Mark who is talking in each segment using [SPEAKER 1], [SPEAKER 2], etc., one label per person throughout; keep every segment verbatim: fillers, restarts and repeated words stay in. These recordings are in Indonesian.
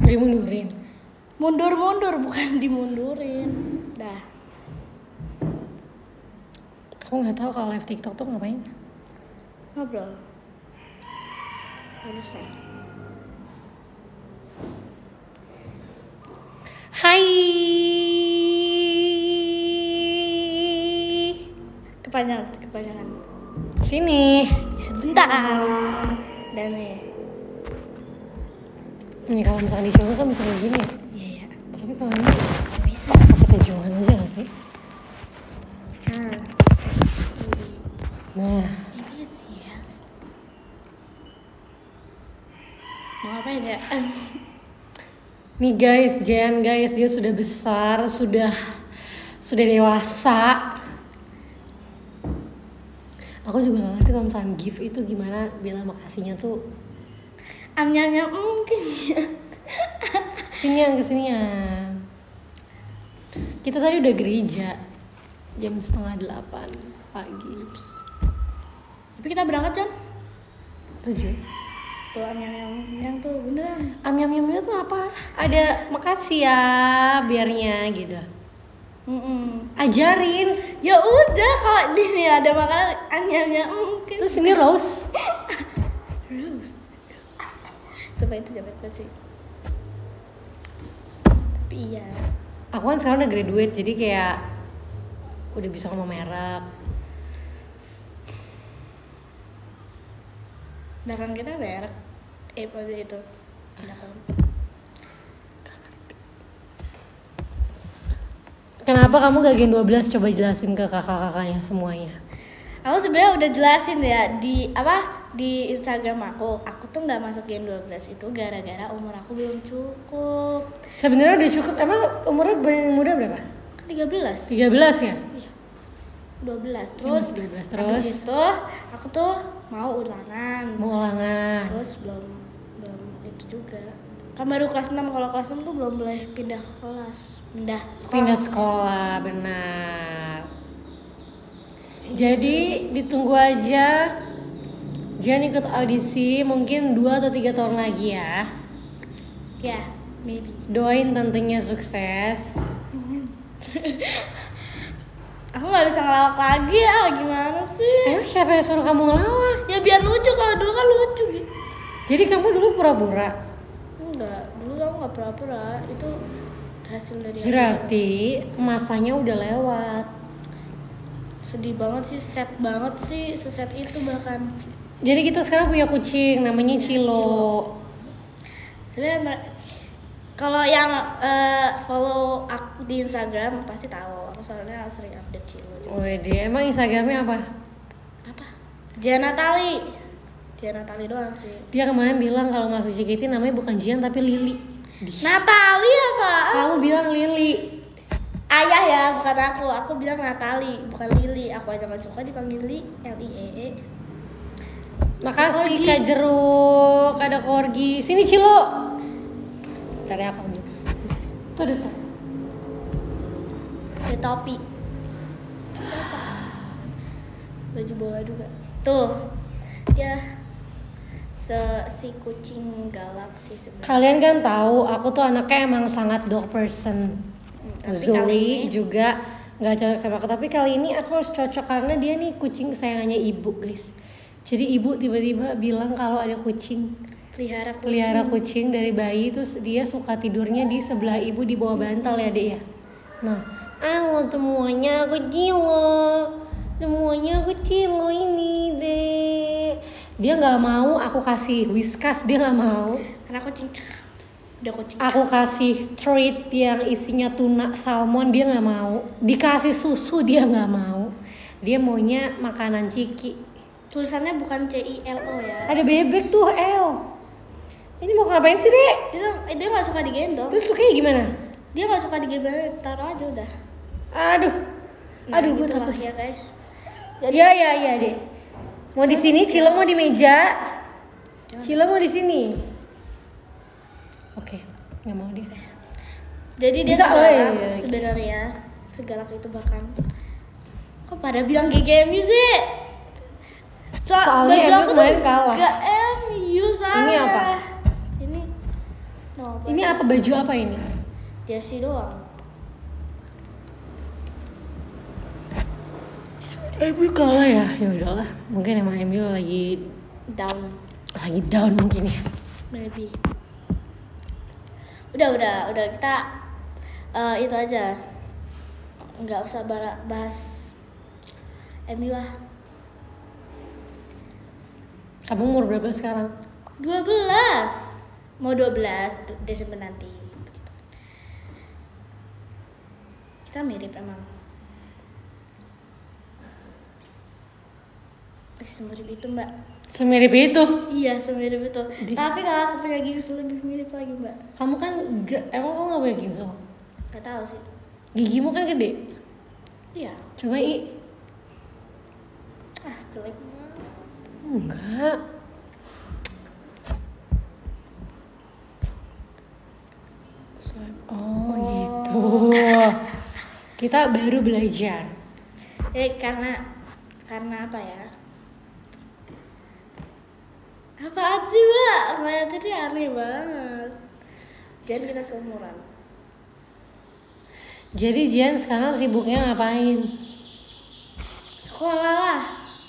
[SPEAKER 1] Dimundurin.
[SPEAKER 2] Mundur-mundur bukan dimundurin. Dah.
[SPEAKER 1] Aku nggak tahu kalau live TikTok tuh ngapain.
[SPEAKER 2] Ngobrol. Harus saya.
[SPEAKER 1] Hai.
[SPEAKER 2] Kepanjangan, kepanjangan.
[SPEAKER 1] Sini.
[SPEAKER 2] Sebentar. Dan nih.
[SPEAKER 1] Ini kalau misalnya dicoba kan bisa kayak gini ya.
[SPEAKER 2] Iya ya.
[SPEAKER 1] Tapi kalau ini
[SPEAKER 2] Bisa.
[SPEAKER 1] pakai tujuan aja nggak sih?
[SPEAKER 2] Nah.
[SPEAKER 1] Nah.
[SPEAKER 2] Yes, yes. Mau ngapain ya?
[SPEAKER 1] Nih guys, Jen guys, dia sudah besar, sudah sudah dewasa. Aku juga gak ngerti kalau misalnya gift itu gimana bilang makasihnya tuh.
[SPEAKER 2] Amnyamnya mungkin ya.
[SPEAKER 1] Sinian kesinian. Kita tadi udah gereja jam setengah delapan pagi.
[SPEAKER 2] Tapi kita berangkat jam
[SPEAKER 1] Tujuh.
[SPEAKER 2] tuh amnyam-amnyam tuh beneran.
[SPEAKER 1] Amnyam-nyamnya tuh apa? Ada makasih ya biarnya gitu.
[SPEAKER 2] Mm-mm.
[SPEAKER 1] Ajarin.
[SPEAKER 2] Ya udah kalau di sini ada makanan amnyamnya mungkin.
[SPEAKER 1] Terus ini Rose.
[SPEAKER 2] Rose. Supaya itu jabat banget sih. Tapi iya.
[SPEAKER 1] Aku kan sekarang udah graduate jadi kayak udah bisa ngomong merek.
[SPEAKER 2] Belakang kita merek. Eh pada itu. Belakang.
[SPEAKER 1] Kenapa kamu gak gen dua belas? Coba jelasin ke kakak-kakaknya semuanya.
[SPEAKER 2] Aku sebenarnya udah jelasin ya di apa di Instagram aku. Aku tuh nggak masuk gen dua belas itu gara-gara umur aku belum cukup.
[SPEAKER 1] Sebenarnya udah cukup. Emang umurnya paling muda berapa?
[SPEAKER 2] tiga belas.
[SPEAKER 1] tiga belas ya?
[SPEAKER 2] Iya. dua belas. Terus
[SPEAKER 1] dua belas
[SPEAKER 2] habis
[SPEAKER 1] terus
[SPEAKER 2] itu aku tuh mau ulangan.
[SPEAKER 1] mau ulangan.
[SPEAKER 2] Terus belum belum itu juga. Kan baru kelas enam, kalau kelas enam tuh belum boleh pindah kelas. Pindah sekolah.
[SPEAKER 1] Pindah sekolah, benar. Jadi ditunggu aja. Jangan ikut audisi mungkin dua atau tiga tahun lagi ya.
[SPEAKER 2] Ya, maybe.
[SPEAKER 1] Doain tantenya sukses.
[SPEAKER 2] Aku nggak bisa ngelawak lagi ya, gimana sih?
[SPEAKER 1] Emang siapa yang suruh kamu ngelawak?
[SPEAKER 2] Ya biar lucu, kalau dulu kan lucu gitu.
[SPEAKER 1] Jadi kamu dulu pura-pura?
[SPEAKER 2] Enggak, dulu kamu nggak pura-pura, itu hasil dari hati.
[SPEAKER 1] Berarti masanya udah lewat.
[SPEAKER 2] Sedih banget sih, sad banget sih, seset itu bahkan.
[SPEAKER 1] Jadi kita sekarang punya kucing namanya Cilo.
[SPEAKER 2] Cilo. Sebenarnya mer- kalau yang eh, follow aku di Instagram pasti tahu, aku soalnya sering update Cilo.
[SPEAKER 1] Wede, emang Instagramnya apa?
[SPEAKER 2] Apa? Jana Tali. Jana Tali doang sih.
[SPEAKER 1] Dia kemarin bilang kalau masuk J K T namanya bukan Jian tapi Lili.
[SPEAKER 2] Natali apa?
[SPEAKER 1] Kamu bilang Lili.
[SPEAKER 2] Ayah ya, bukan aku. Aku bilang Natali, bukan Lili. Aku aja nggak suka dipanggil Li, L I E E.
[SPEAKER 1] Makasih
[SPEAKER 2] Corgi.
[SPEAKER 1] Kak Jeruk, ada Corgi. Sini Cilo. Cari aku ambil. Tuh ada tuh.
[SPEAKER 2] Ada topi. Siapa? Baju bola juga. Tuh. Ya. Se si kucing galak sih sebenarnya.
[SPEAKER 1] Kalian kan tahu aku tuh anaknya emang sangat dog person.
[SPEAKER 2] Tapi kali
[SPEAKER 1] Zoe
[SPEAKER 2] ini-
[SPEAKER 1] juga nggak cocok sama aku. Tapi kali ini aku harus cocok karena dia nih kucing kesayangannya ibu guys. Jadi ibu tiba-tiba bilang kalau ada kucing,
[SPEAKER 2] Pelihara kucing.
[SPEAKER 1] pelihara kucing dari bayi, terus dia suka tidurnya di sebelah ibu di bawah bantal ya dek ya. Nah, halo semuanya kucing lo, semuanya kucing lo ini dek. Dia nggak mau aku kasih whiskas, dia nggak mau.
[SPEAKER 2] Karena kucing. Udah kucing.
[SPEAKER 1] Aku kasih treat yang isinya tuna salmon, dia nggak mau. Dikasih susu dia nggak mau. Dia maunya makanan ciki.
[SPEAKER 2] Tulisannya bukan C I L O ya.
[SPEAKER 1] Ada bebek tuh L. Ini mau ngapain sih dek?
[SPEAKER 2] Itu dia nggak suka digendong.
[SPEAKER 1] Terus sukanya gimana?
[SPEAKER 2] Dia nggak suka digendong, taruh aja udah.
[SPEAKER 1] Aduh,
[SPEAKER 2] Nah,
[SPEAKER 1] aduh gue
[SPEAKER 2] gitu lah
[SPEAKER 1] takut.
[SPEAKER 2] ya guys.
[SPEAKER 1] Iya iya iya dek. Mau di sini, Cilo mau di meja. Cilo mau di sini. Oke, nggak mau dia.
[SPEAKER 2] Jadi dia
[SPEAKER 1] Bisa,
[SPEAKER 2] tuh
[SPEAKER 1] oh, iya,
[SPEAKER 2] galak
[SPEAKER 1] iya.
[SPEAKER 2] sebenarnya, segalak itu bahkan. Kok pada bilang G G M U sih? So,
[SPEAKER 1] Soalnya
[SPEAKER 2] baju
[SPEAKER 1] M U
[SPEAKER 2] aku tuh
[SPEAKER 1] kemarin kalah.
[SPEAKER 2] Gak M U salah.
[SPEAKER 1] Ini apa?
[SPEAKER 2] Ini Nova.
[SPEAKER 1] Ini apa, baju apa ini?
[SPEAKER 2] Jersey doang.
[SPEAKER 1] M U kalah ya, ya udahlah. Mungkin emang M U lagi
[SPEAKER 2] Down.
[SPEAKER 1] lagi down mungkin ya.
[SPEAKER 2] Maybe. Udah udah udah kita uh, itu aja. Nggak usah bara- bahas M U lah.
[SPEAKER 1] Kamu umur berapa sekarang?
[SPEAKER 2] dua belas. Mau dua belas Desember nanti. Kita mirip emang. Semirip itu mbak.
[SPEAKER 1] Semirip itu?
[SPEAKER 2] Iya semirip itu.
[SPEAKER 1] Di-
[SPEAKER 2] Tapi kalau aku punya gigi lebih mirip lagi mbak.
[SPEAKER 1] Kamu kan gak, emang kamu gak punya gingsul?
[SPEAKER 2] Gak tahu sih.
[SPEAKER 1] Gigimu kan gede.
[SPEAKER 2] Iya.
[SPEAKER 1] Coba i.
[SPEAKER 2] Ah jelek.
[SPEAKER 1] Enggak. Oh gitu. Kita baru belajar.
[SPEAKER 2] Eh karena karena apa ya? Apaan sih mbak? Ngeliatinnya aneh banget. Jangan kita seumuran.
[SPEAKER 1] Jadi Jian sekarang sibuknya ngapain?
[SPEAKER 2] Sekolah lah.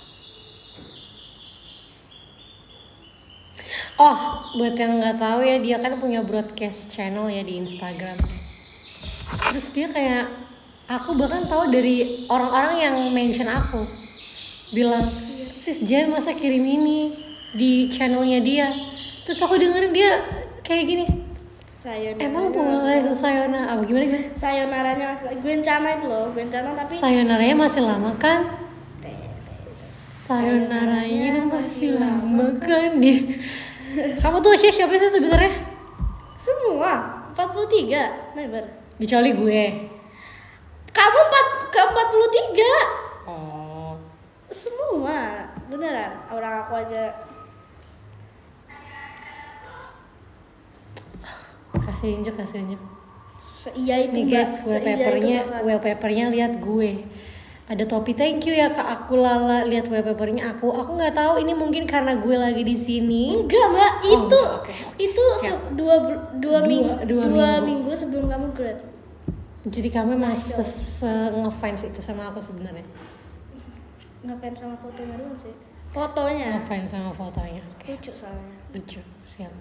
[SPEAKER 1] Oh, buat yang nggak tahu ya, dia kan punya broadcast channel ya di Instagram. Terus dia kayak, aku bahkan tahu dari orang-orang yang mention aku, bilang, sis Jen masa kirim ini di channelnya dia. Terus aku dengerin dia kayak gini,
[SPEAKER 2] Sayonara.
[SPEAKER 1] emang boleh sayonara apa gimana gimana?
[SPEAKER 2] Sayonaranya masih Gwencana itu loh, Gwencana tapi
[SPEAKER 1] Sayonaranya masih lama kan? Sayonaranya masih lama kan? Kamu tuh usia siapa sih sebenarnya?
[SPEAKER 2] semua empat puluh tiga member.
[SPEAKER 1] Kecuali gue.
[SPEAKER 2] Kamu empat ke empat puluh tiga.
[SPEAKER 1] Oh.
[SPEAKER 2] Semua beneran orang aku aja.
[SPEAKER 1] Kasih injek, kasih injek.
[SPEAKER 2] Iya itu
[SPEAKER 1] Nih
[SPEAKER 2] Mbak.
[SPEAKER 1] guys,
[SPEAKER 2] Seiya
[SPEAKER 1] wallpapernya,
[SPEAKER 2] itu, Mbak.
[SPEAKER 1] wallpapernya lihat gue. Ada topi, thank you ya Kak Aku Lala, lihat wallpapernya aku. Aku nggak tahu ini mungkin karena gue lagi di sini.
[SPEAKER 2] Enggak mbak,
[SPEAKER 1] Oh,
[SPEAKER 2] itu
[SPEAKER 1] enggak, oke, oke.
[SPEAKER 2] itu
[SPEAKER 1] Siap.
[SPEAKER 2] se- dua, dua,
[SPEAKER 1] Dua-
[SPEAKER 2] minggu,
[SPEAKER 1] dua
[SPEAKER 2] dua,
[SPEAKER 1] minggu.
[SPEAKER 2] minggu sebelum kamu grad.
[SPEAKER 1] Jadi kamu masih
[SPEAKER 2] Masuk.
[SPEAKER 1] se- ngefans itu sama aku sebenarnya.
[SPEAKER 2] Ngefans sama fotonya doang sih. Fotonya
[SPEAKER 1] Ngefans sama fotonya. Oke,
[SPEAKER 2] lucu soalnya.
[SPEAKER 1] lucu, siap.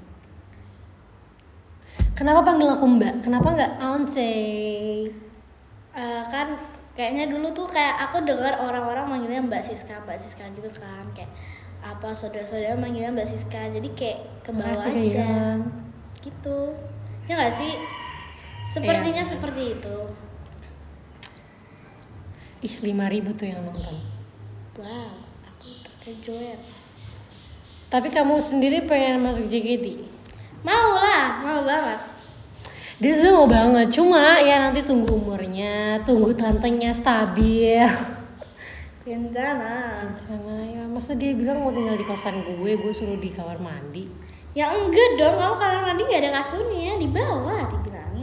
[SPEAKER 1] Kenapa panggil aku Mbak? Kenapa nggak Auntie?
[SPEAKER 2] Eh, kan kayaknya dulu tuh kayak aku dengar orang-orang manggilnya Mbak Siska, Mbak Siska gitu kan, kayak apa saudara-saudara manggilnya Mbak Siska, jadi kayak ke bawah
[SPEAKER 1] Makasih, Kak
[SPEAKER 2] aja
[SPEAKER 1] Iwan.
[SPEAKER 2] gitu. Ya nggak sih? Sepertinya
[SPEAKER 1] Iya.
[SPEAKER 2] seperti itu.
[SPEAKER 1] Ih, lima ribu tuh yang nonton.
[SPEAKER 2] Wow, aku enjoy.
[SPEAKER 1] Tapi kamu sendiri pengen masuk J K T?
[SPEAKER 2] Mau lah, mau banget.
[SPEAKER 1] Dia sebenarnya mau banget, cuma ya nanti tunggu umurnya, tunggu tantenya stabil.
[SPEAKER 2] Rencana.
[SPEAKER 1] Sana ya, masa dia bilang mau tinggal di kosan gue, gue suruh di kamar mandi.
[SPEAKER 2] Ya enggak dong, kamu kamar mandi nggak ada kasurnya, di bawah dibilangin.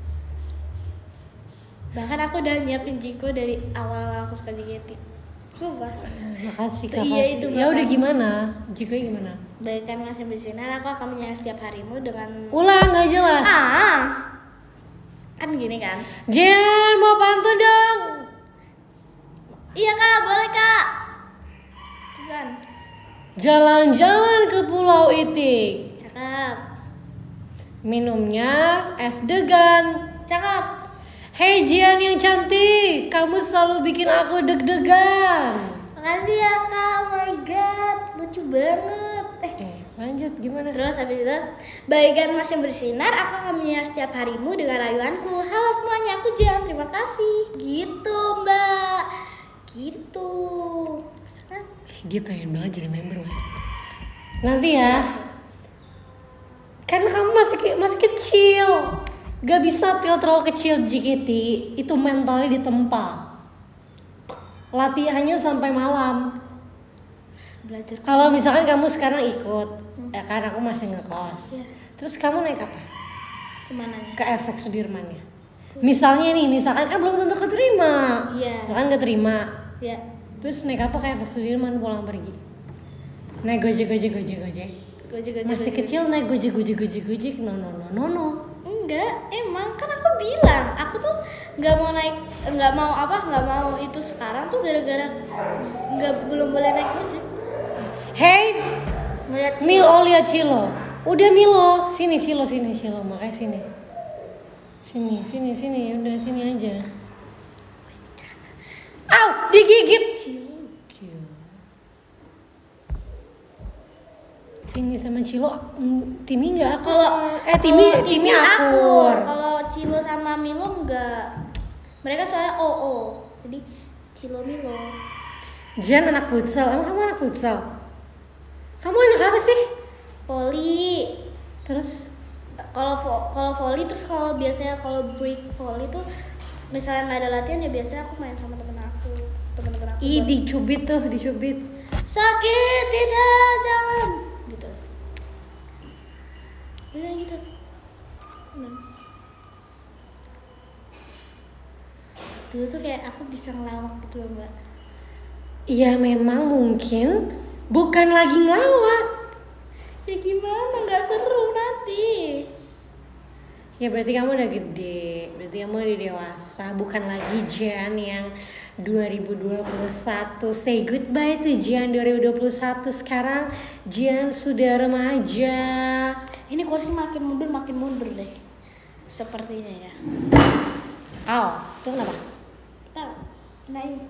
[SPEAKER 2] Bahkan aku udah nyiapin Jiko dari awal-awal aku suka J K T. Sumpah.
[SPEAKER 1] Makasih
[SPEAKER 2] So,
[SPEAKER 1] Kak.
[SPEAKER 2] iya,
[SPEAKER 1] Fatih.
[SPEAKER 2] itu
[SPEAKER 1] Ya udah
[SPEAKER 2] bakal-
[SPEAKER 1] gimana? Jika gimana?
[SPEAKER 2] Bagaikan masih bersinar, aku akan menyanyi setiap harimu dengan
[SPEAKER 1] Ulang nggak jelas.
[SPEAKER 2] ah kan gini kan.
[SPEAKER 1] Jen mau pantun dong.
[SPEAKER 2] Iya kak, boleh kak. Tuh kan,
[SPEAKER 1] Jalan-jalan ke Pulau Itik.
[SPEAKER 2] cakep,
[SPEAKER 1] Minumnya es degan.
[SPEAKER 2] cakep.
[SPEAKER 1] Hei Jian yang cantik, kamu selalu bikin aku deg-degan.
[SPEAKER 2] Makasih ya kak, oh my god, lucu banget. Eh,
[SPEAKER 1] Eh, lanjut gimana?
[SPEAKER 2] terus habis itu, bagaikan masih bersinar, aku akan menyiar setiap harimu dengan rayuanku. Halo semuanya, aku Jian, terima kasih. Gitu mbak, gitu. Kan?
[SPEAKER 1] Eh, dia pengen banget jadi member, Wak. Nanti ya. Karena kamu masih ke- masih kecil. Gak bisa Tio terlalu kecil J K T, itu mentalnya ditempa. Latihannya sampai malam.
[SPEAKER 2] Belajar
[SPEAKER 1] Kalau misalkan kamu sekarang ikut, ya kan aku masih ngekos.
[SPEAKER 2] Iya.
[SPEAKER 1] Terus kamu naik apa?
[SPEAKER 2] kemana nih?
[SPEAKER 1] Ke efek Sudirmannya. Misalnya nih, misalkan kan belum tentu keterima.
[SPEAKER 2] Iya.
[SPEAKER 1] Ya kan keterima.
[SPEAKER 2] Ya,
[SPEAKER 1] Terus naik apa ke efek Sudirman pulang pergi? Naik gojek, gojek, gojek, gojek.
[SPEAKER 2] Gojek gojek.
[SPEAKER 1] Masih
[SPEAKER 2] gojek.
[SPEAKER 1] kecil naik gojek gojek gojek gojek. No no no no no.
[SPEAKER 2] Enggak, emang kan aku bilang, aku tuh nggak mau naik, nggak mau apa, nggak mau itu sekarang tuh gara-gara nggak belum boleh naik gojek.
[SPEAKER 1] Hey,
[SPEAKER 2] Ngeliat
[SPEAKER 1] Milo lihat Cilo. Udah Milo, sini Cilo sini Cilo, makanya sini. Sini, sini, sini, udah sini aja. Au, digigit. Sini sama Cilo, mm, Timi nggak akur.
[SPEAKER 2] Kalau
[SPEAKER 1] eh Timi,
[SPEAKER 2] kalau
[SPEAKER 1] Timi akur.
[SPEAKER 2] Kalau Cilo sama Milo enggak. Mereka soalnya O O. Jadi Cilo Milo.
[SPEAKER 1] Jan anak futsal, emang kamu anak futsal? Kamu anak apa sih?
[SPEAKER 2] Voli.
[SPEAKER 1] Terus?
[SPEAKER 2] Kalau vo- kalau volley terus kalau biasanya kalau break volley tuh misalnya nggak ada latihan ya biasanya aku main sama temen aku, temen-temen aku.
[SPEAKER 1] Ih,
[SPEAKER 2] buat-
[SPEAKER 1] dicubit tuh, dicubit.
[SPEAKER 2] Sakit tidak jangan gitu. Udah gitu. Udah. Dulu tuh kayak aku bisa ngelawak gitu loh, Mbak.
[SPEAKER 1] Iya memang mungkin bukan lagi ngelawak.
[SPEAKER 2] Ya gimana, nggak seru nanti.
[SPEAKER 1] Ya berarti kamu udah gede, berarti kamu udah dewasa, bukan lagi Jan yang dua ribu dua puluh satu. Say goodbye to Jan dua ribu dua puluh satu. Sekarang Jan sudah remaja.
[SPEAKER 2] Ini kursi makin mundur makin mundur deh. Sepertinya ya.
[SPEAKER 1] Aw, itu kenapa?
[SPEAKER 2] Tahu. Nah ini.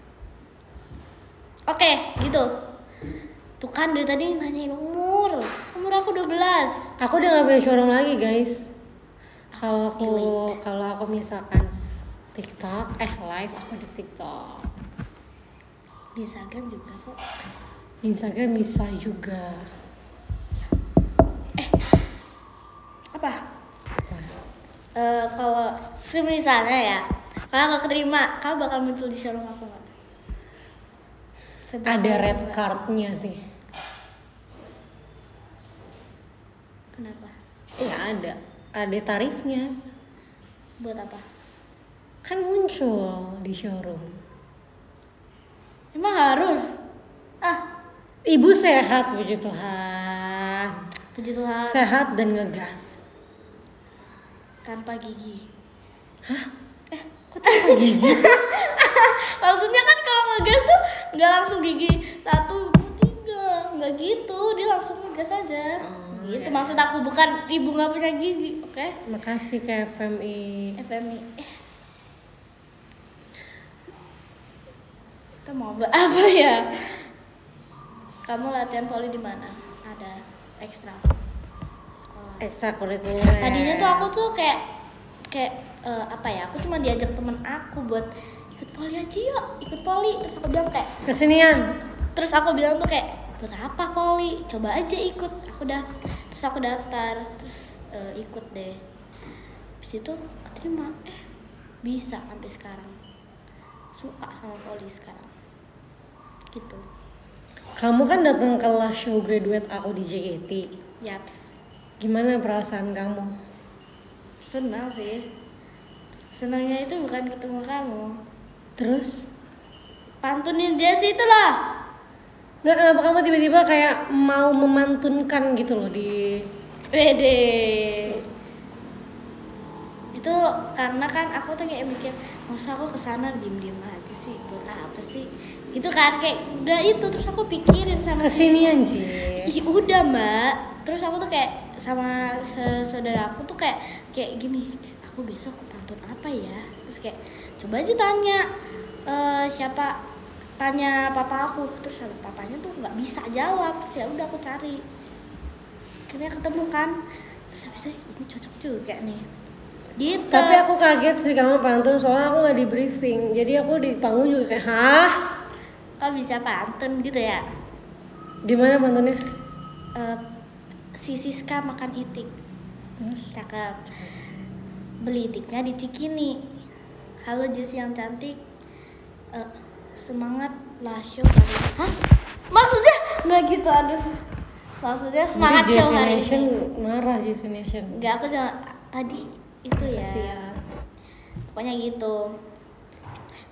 [SPEAKER 2] Oke, gitu. Tuh kan dari tadi nanyain umur. Umur aku dua belas.
[SPEAKER 1] Aku udah gak punya showroom lagi guys. Kalau aku kalau aku misalkan TikTok, eh live aku di TikTok.
[SPEAKER 2] Di Instagram juga kok.
[SPEAKER 1] Instagram bisa juga.
[SPEAKER 2] Apa? Eh kalau misalnya ya, kalau aku keterima, kamu bakal muncul di showroom aku nggak? Seberapa
[SPEAKER 1] Ada
[SPEAKER 2] ya,
[SPEAKER 1] red
[SPEAKER 2] Mbak?
[SPEAKER 1] cardnya sih.
[SPEAKER 2] Kenapa?
[SPEAKER 1] Ya ada, ada tarifnya.
[SPEAKER 2] Buat apa?
[SPEAKER 1] Kan muncul di showroom.
[SPEAKER 2] Emang harus? Ah,
[SPEAKER 1] Ibu sehat, puji Tuhan.
[SPEAKER 2] puji Tuhan.
[SPEAKER 1] Sehat dan ngegas.
[SPEAKER 2] Tanpa gigi.
[SPEAKER 1] Hah?
[SPEAKER 2] Eh, kok tanpa gigi? Maksudnya kan kalau ngegas tuh nggak langsung gigi satu, dua, tiga, nggak gitu, dia langsung ngegas aja.
[SPEAKER 1] Oh,
[SPEAKER 2] Gitu
[SPEAKER 1] ya.
[SPEAKER 2] maksud aku, bukan ibu nggak punya gigi, oke?
[SPEAKER 1] Makasih ke F M I.
[SPEAKER 2] F M I. Eh. Kita mau bahas apa ya? Kamu latihan volley di mana? Ada ekstra sekolah.
[SPEAKER 1] Ekstrakurikuler.
[SPEAKER 2] Tadinya tuh aku tuh kayak kayak eh, apa ya? Aku cuma diajak temen aku buat ikut volley aja yuk, ikut volley. Terus aku bilang kayak,
[SPEAKER 1] Kesenian.
[SPEAKER 2] terus aku bilang tuh kayak buat apa volley? Coba aja ikut. Aku dah, terus aku daftar, terus eh, ikut deh. Habis itu keterima, eh bisa sampai sekarang. Suka sama volley sekarang. Gitu.
[SPEAKER 1] Kamu kan datang ke last show graduate aku di J K T.
[SPEAKER 2] Yaps.
[SPEAKER 1] Gimana perasaan kamu?
[SPEAKER 2] Senang sih. Senangnya itu bukan ketemu kamu.
[SPEAKER 1] Terus?
[SPEAKER 2] Pantunin Jessie itu lah.
[SPEAKER 1] Nggak, kenapa kamu tiba-tiba kayak mau memantunkan gitu loh di...
[SPEAKER 2] Wede. Itu karena kan aku tuh kayak mikir, masa aku kesana diem-diem aja sih, buat apa sih? Itu kan kayak udah itu, terus aku pikirin sama
[SPEAKER 1] Kesinian sih.
[SPEAKER 2] Ih udah mbak. Terus aku tuh kayak sama saudara aku tuh kayak kayak gini, aku besok pantun apa ya? Terus kayak coba aja tanya eh, siapa, tanya papa aku. Terus papanya tuh nggak bisa jawab. Terus ya udah aku cari, akhirnya ketemu kan. Terus habis itu, ini cocok juga nih gitu.
[SPEAKER 1] Tapi aku kaget sih kamu pantun, soalnya aku nggak di briefing. Jadi aku di panggung juga kayak, hah?
[SPEAKER 2] Oh bisa pantun gitu ya?
[SPEAKER 1] Di mana pantunnya?
[SPEAKER 2] Eh, si Siska makan itik.
[SPEAKER 1] Terus?
[SPEAKER 2] Cakep. Beli itiknya di Cikini. Halo Jessie yang cantik. Eh, semangat lah show hari ini. Hah? Maksudnya nggak gitu, aduh. Maksudnya semangat
[SPEAKER 1] Nanti
[SPEAKER 2] show
[SPEAKER 1] Jessie
[SPEAKER 2] hari
[SPEAKER 1] Nation
[SPEAKER 2] ini.
[SPEAKER 1] marah, Jessie Nation.
[SPEAKER 2] Enggak, aku cuma tadi itu ya.
[SPEAKER 1] Makasih ya.
[SPEAKER 2] Pokoknya gitu.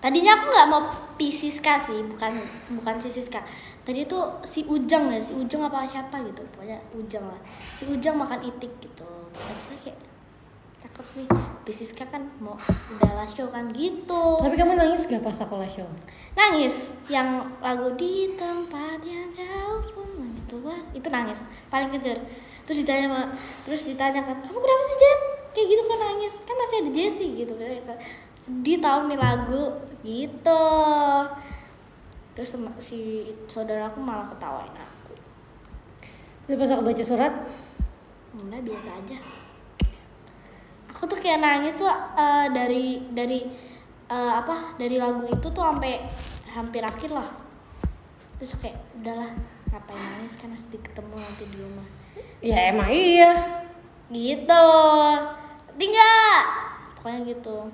[SPEAKER 2] Tadinya aku nggak mau Pisiska sih, bukan bukan si Siska. Tadi tuh si Ujang ya, si Ujang apa siapa gitu, pokoknya Ujang lah. Si Ujang makan itik gitu. Terus saya kayak cakep nih, Pisiska kan mau udah last show kan gitu.
[SPEAKER 1] Tapi kamu nangis gak pas aku last show?
[SPEAKER 2] Nangis, yang lagu di tempat yang jauh pun itu wah, itu nangis paling kejer. Terus ditanya, terus ditanya kan, kamu kenapa sih Jen? Kayak gitu kan nangis, kan masih ada Jessie gitu kan. Sedih tahu nih lagu gitu. Terus si saudaraku malah ketawain aku.
[SPEAKER 1] Terus pas aku baca surat,
[SPEAKER 2] Udah biasa aja. Aku tuh kayak nangis tuh uh, dari dari uh, apa dari lagu itu tuh sampai hampir akhir lah. Terus kayak udahlah ngapain nangis kan harus ketemu nanti di rumah.
[SPEAKER 1] ya emang iya.
[SPEAKER 2] Gitu. Tinggal. Pokoknya gitu.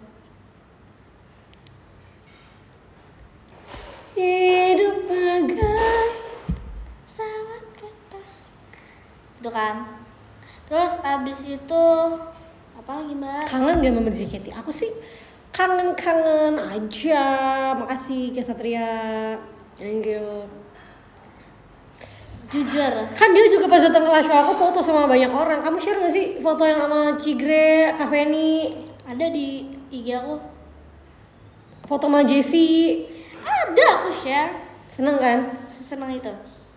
[SPEAKER 1] Hidup bagai
[SPEAKER 2] Pesawat kertas. Itu kan. Terus abis itu apa lagi mbak?
[SPEAKER 1] kangen gak sama J K T? Aku sih kangen-kangen aja. Makasih Kak Satria. Thank you.
[SPEAKER 2] Jujur.
[SPEAKER 1] Kan dia juga pas datang ke live show aku foto sama banyak orang. Kamu share gak sih foto yang sama Cigre, Kak Feni?
[SPEAKER 2] Ada di I G aku.
[SPEAKER 1] Foto sama Jessie.
[SPEAKER 2] Ada aku share.
[SPEAKER 1] Seneng kan?
[SPEAKER 2] Seneng itu.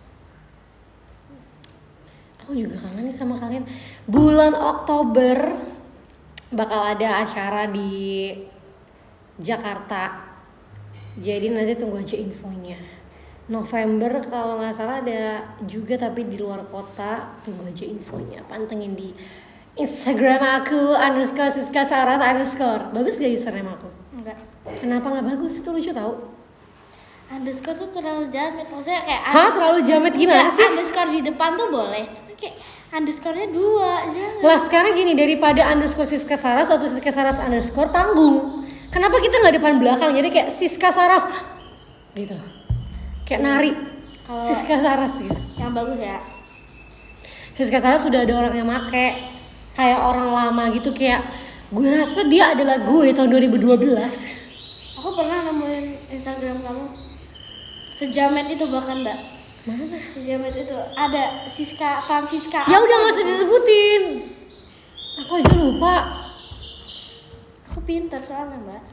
[SPEAKER 1] Aku juga kangen nih sama kalian. Bulan Oktober bakal ada acara di Jakarta. Jadi nanti tunggu aja infonya. November kalau nggak salah ada juga tapi di luar kota. Tunggu aja infonya. Pantengin di Instagram aku underscore Siska Saras underscore. Bagus gak username aku?
[SPEAKER 2] Enggak.
[SPEAKER 1] Kenapa nggak bagus? Itu lucu tau.
[SPEAKER 2] Underscore tuh terlalu jamet. Maksudnya kayak
[SPEAKER 1] Hah? Terlalu jamet gimana
[SPEAKER 2] Enggak,
[SPEAKER 1] sih?
[SPEAKER 2] underscore di depan tuh boleh. Tapi kayak underscore-nya dua, jangan.
[SPEAKER 1] Lah sekarang gini, daripada underscore Siska Saras atau Siska Saras underscore tanggung. Kenapa kita nggak depan belakang? Jadi kayak Siska Saras gitu. Kayak nari.
[SPEAKER 2] Kalau
[SPEAKER 1] Siska Saras gitu.
[SPEAKER 2] yang bagus ya.
[SPEAKER 1] Siska Saras sudah ada orang yang make. Kayak orang lama gitu, kayak gue rasa dia adalah gue tahun dua ribu dua belas.
[SPEAKER 2] Aku pernah nemuin Instagram kamu. Sejamet itu bahkan mbak.
[SPEAKER 1] Mana?
[SPEAKER 2] Sejamet itu ada Siska Francisca.
[SPEAKER 1] Ya udah
[SPEAKER 2] apa
[SPEAKER 1] nggak usah
[SPEAKER 2] gitu.
[SPEAKER 1] disebutin. Aku aja lupa.
[SPEAKER 2] Aku pintar soalnya mbak.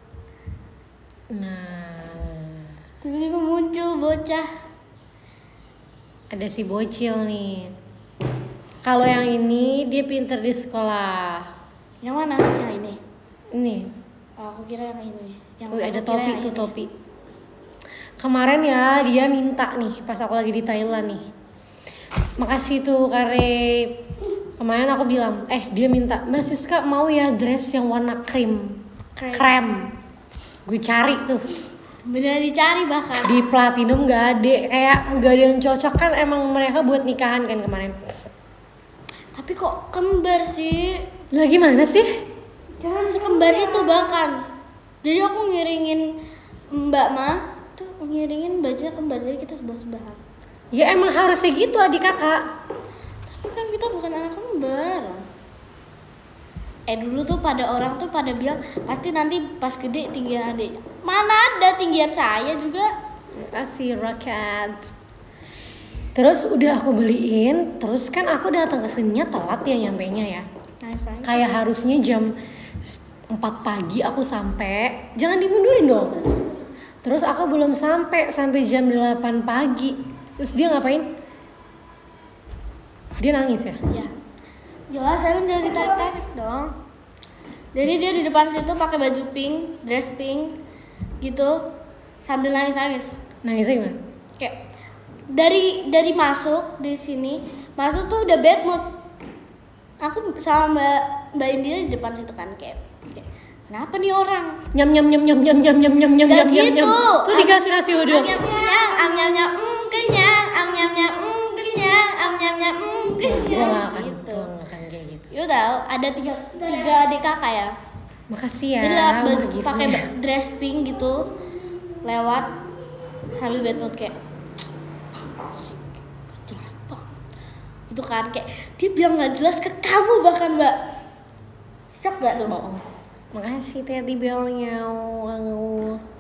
[SPEAKER 1] Nah,
[SPEAKER 2] Tiba-tiba muncul bocah.
[SPEAKER 1] ada si bocil nih. Kalau yang ini dia pinter di sekolah.
[SPEAKER 2] Yang mana? Yang ini.
[SPEAKER 1] Ini.
[SPEAKER 2] Oh, aku kira yang ini. Yang
[SPEAKER 1] Wih, ada
[SPEAKER 2] aku kira
[SPEAKER 1] topi
[SPEAKER 2] yang
[SPEAKER 1] tuh
[SPEAKER 2] ini.
[SPEAKER 1] topi. Kemarin ya dia minta nih pas aku lagi di Thailand nih. Makasih tuh Kare. Kemarin aku bilang, eh dia minta, Mbak Siska mau ya dress yang warna krim.
[SPEAKER 2] Krem.
[SPEAKER 1] Krem. Gue cari tuh.
[SPEAKER 2] Bener dicari bahkan.
[SPEAKER 1] Di Platinum gak ada, kayak gak ada yang cocok kan, emang mereka buat nikahan kan kemarin.
[SPEAKER 2] Tapi kok kembar sih?
[SPEAKER 1] Lah gimana sih?
[SPEAKER 2] Jangan sekembar itu bahkan. Jadi aku ngiringin Mbak Ma tuh ngiringin bajunya kembar, jadi kita sebelah-sebelahan.
[SPEAKER 1] Ya emang harusnya gitu adik kakak.
[SPEAKER 2] Tapi kan kita bukan anak kembar. Eh dulu tuh pada orang tuh pada bilang pasti nanti pas gede tinggian adiknya. Mana ada tinggian saya juga.
[SPEAKER 1] Makasih Rocket. Terus udah aku beliin, terus kan aku datang ke sininya telat ya nyampenya ya.
[SPEAKER 2] Nah, sayang.
[SPEAKER 1] Kayak harusnya jam empat pagi aku sampai. Jangan dimundurin dong. Terus aku belum sampai sampai jam delapan pagi. Terus dia ngapain? Dia nangis ya?
[SPEAKER 2] Ya. Jelas saya jangan ditarik-tarik dong. Jadi dia di depan situ pakai baju pink, dress pink gitu sambil nangis-nangis.
[SPEAKER 1] Nangisnya gimana?
[SPEAKER 2] Kayak dari dari masuk di sini, masuk tuh udah bad mood. Aku sama Mbak Mbak Indira di depan situ kan kayak, kayak kenapa nih orang?
[SPEAKER 1] Nyam nyam nyam nyam nyam nyam nyam nyam nyam
[SPEAKER 2] Gak
[SPEAKER 1] nyam nyam
[SPEAKER 2] gitu.
[SPEAKER 1] nyam. Tuh dikasih nasi uduk.
[SPEAKER 2] Am nyam nyam, am nyam nyam, mm, kenyang, am nyam nyam, mm, kenyang, am nyam nyam, mm,
[SPEAKER 1] Gue
[SPEAKER 2] kenyang.
[SPEAKER 1] gak akan,
[SPEAKER 2] Gitu.
[SPEAKER 1] gue gak akan kayak gitu.
[SPEAKER 2] Ya udah, ada tiga tiga adik kakak ya.
[SPEAKER 1] Makasih ya.
[SPEAKER 2] Dia lewat
[SPEAKER 1] udah
[SPEAKER 2] baju-
[SPEAKER 1] gift-nya.
[SPEAKER 2] pakai ba- dress pink gitu, lewat sambil bad mood kayak jelas banget. Itu kan kayak dia bilang nggak jelas ke kamu bahkan mbak. Shock gak tuh?
[SPEAKER 1] Bohong. Makasih teddy bearnya.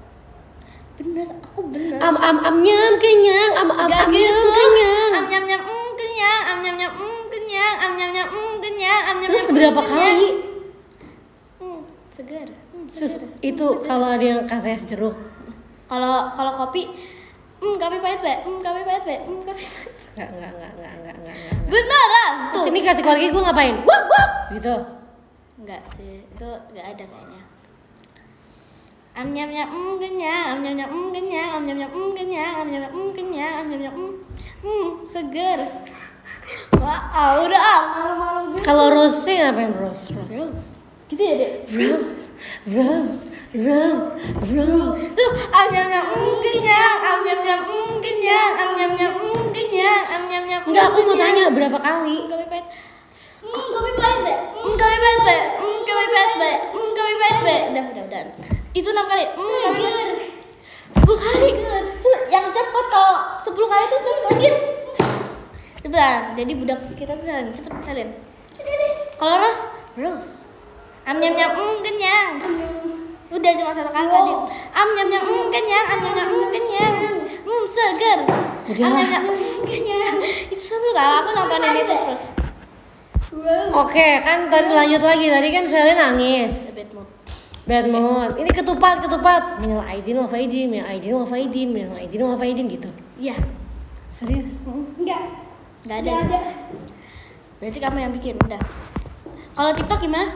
[SPEAKER 2] Bener, aku bener.
[SPEAKER 1] Am am am nyam kenyang, am am
[SPEAKER 2] Gak
[SPEAKER 1] am
[SPEAKER 2] gitu.
[SPEAKER 1] nyam kenyang.
[SPEAKER 2] Am nyam nyam mm kenyang, am nyam nyam mm kenyang, am nyam nyam mm kenyang, am nyam
[SPEAKER 1] Terus
[SPEAKER 2] nyam.
[SPEAKER 1] berapa
[SPEAKER 2] mm,
[SPEAKER 1] kali?
[SPEAKER 2] kenyang. Hmm, segar. Hmm,
[SPEAKER 1] Sus,
[SPEAKER 2] segar.
[SPEAKER 1] itu kalau ada yang kasih es jeruk.
[SPEAKER 2] Kalau kalau kopi, hmm kopi pahit be, hmm kopi pahit be, hmm kopi pahit.
[SPEAKER 1] Enggak, enggak, enggak, enggak, enggak, enggak, enggak.
[SPEAKER 2] Beneran
[SPEAKER 1] Terus
[SPEAKER 2] tuh.
[SPEAKER 1] ini kasih keluarga gue ngapain? Wah, wah, gitu.
[SPEAKER 2] Enggak sih, itu enggak ada kayaknya. Am nyam nyam mm kenyang, am nyam nyam mm kenyang, am nyam nyam mm kenyang, am nyam nyam mm kenyang, am nyam nyam mm hmm seger. Wah, udah ah, malu-malu gitu.
[SPEAKER 1] Kalau Rose ngapain Rose? Rose.
[SPEAKER 2] Rose. Gitu ya, Dek?
[SPEAKER 1] Rose, Rose, Rose, Rose.
[SPEAKER 2] Tuh, am nyam nyam mm kenyang, am nyam nyam mm kenyang, am nyam nyam mm kenyang, am nyam nyam.
[SPEAKER 1] Enggak, aku mau tanya berapa kali?
[SPEAKER 2] Kopi pahit. Hmm, kopi pahit, Be. Hmm, kopi pahit, Be. Hmm, kopi pahit, Be. Hmm, kopi pahit, Be. Udah, udah, udah. Itu enam kali. Hmm, kopi pahit. sepuluh kali. Cuma yang cepat kalau sepuluh kali itu cepet. Sedikit. Cepetan. Jadi budak kita tuh salin, cepet salin. Kalau Rose, Rose. Am nyam nyam mm kenyang. Udah cuma satu kali tadi. Am nyam nyam mm kenyang, am nyam nyam mm kenyang. Hmm, seger. Am nyam nyam mm kenyang. Itu seru tau, aku nontonin itu terus.
[SPEAKER 1] Oke, kan tadi lanjut lagi. Tadi kan Selin nangis.
[SPEAKER 2] Bad mood.
[SPEAKER 1] Bad mood. Ini ketupat, ketupat. Minal aidin wal faidin, minal aidin wal faidin, minal aidin wal faidin gitu.
[SPEAKER 2] Iya.
[SPEAKER 1] Serius?
[SPEAKER 2] Enggak. Enggak ada. Enggak ada. Berarti kamu yang bikin, udah. Kalau TikTok gimana?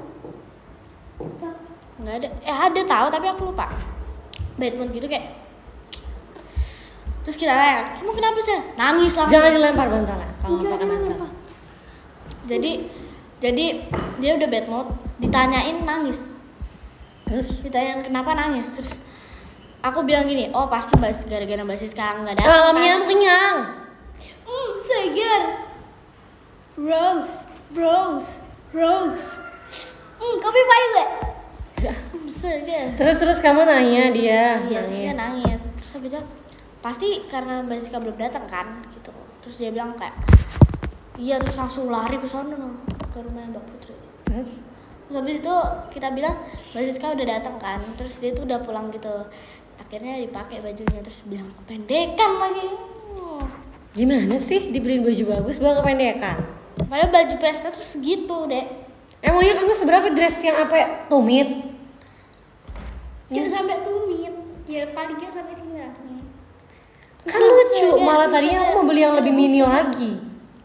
[SPEAKER 2] Enggak ada. Eh ada tahu tapi aku lupa. Bad mood gitu kayak. Terus kita lihat, kamu kenapa sih? Nangis langsung.
[SPEAKER 1] Jangan dilempar bantal ya. Kalau
[SPEAKER 2] Enggak,
[SPEAKER 1] pakai
[SPEAKER 2] jangan
[SPEAKER 1] bantal.
[SPEAKER 2] lempar. Jadi jadi dia udah bad mood, ditanyain nangis.
[SPEAKER 1] Terus?
[SPEAKER 2] Ditanyain kenapa nangis, terus aku bilang gini, oh pasti bas gara-gara basis sekarang nggak datang.
[SPEAKER 1] Malamnya kenyang.
[SPEAKER 2] Hmm, segar. Rose, Rose, Rose. Hmm, kopi pahit gak? Hmm, segar.
[SPEAKER 1] Terus terus kamu nanya dia
[SPEAKER 2] Iya, terus dia
[SPEAKER 1] nangis.
[SPEAKER 2] nangis. Terus aku bilang, pasti karena Basika belum datang kan, gitu. Terus dia bilang kayak, iya, terus langsung lari ke sana no, ke rumah Mbak Putri.
[SPEAKER 1] Terus?
[SPEAKER 2] Terus habis itu kita bilang Basika udah datang kan, terus dia tuh udah pulang gitu. Akhirnya dipakai bajunya, terus bilang kependekan lagi. Oh.
[SPEAKER 1] Gimana sih dibeliin baju bagus bawa kependekan?
[SPEAKER 2] Padahal baju pesta tuh segitu deh.
[SPEAKER 1] Emangnya kamu seberapa dress yang apa ya? Tumit?
[SPEAKER 2] Jangan sampai tumit. Ya paling gak sampai sini.
[SPEAKER 1] Kan lucu, malah tadinya aku mau beli yang lebih mini lagi.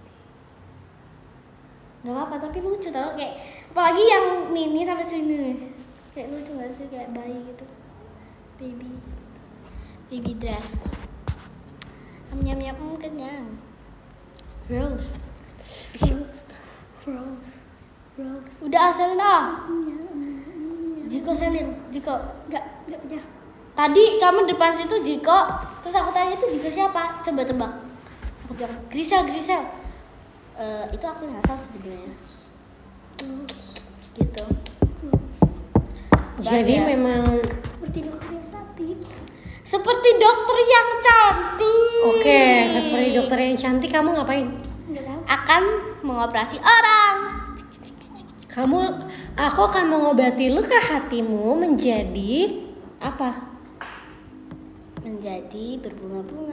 [SPEAKER 2] Gak apa-apa, tapi lucu tau kayak apalagi yang mini sampai sini. Kayak lucu gak sih kayak bayi gitu. Baby. Baby dress. Nyam nyam mm, kenyang. Rose. Rose. Rose. Rose. Udah Selin ah. Jiko Selin, Jiko. Enggak, enggak punya. Tadi kamu depan situ Jiko, terus aku tanya itu Jiko siapa? Coba tebak. Terus aku bilang Grisel, Grisel. Eh, itu aku ngasal sebenarnya. Gitu.
[SPEAKER 1] Jadi
[SPEAKER 2] Bahagia.
[SPEAKER 1] memang
[SPEAKER 2] Seperti dokter yang cantik. Seperti dokter yang cantik.
[SPEAKER 1] oke, seperti dokter yang cantik kamu ngapain?
[SPEAKER 2] Akan mengoperasi orang.
[SPEAKER 1] Kamu, aku akan mengobati luka hatimu menjadi apa?
[SPEAKER 2] Menjadi berbunga-bunga.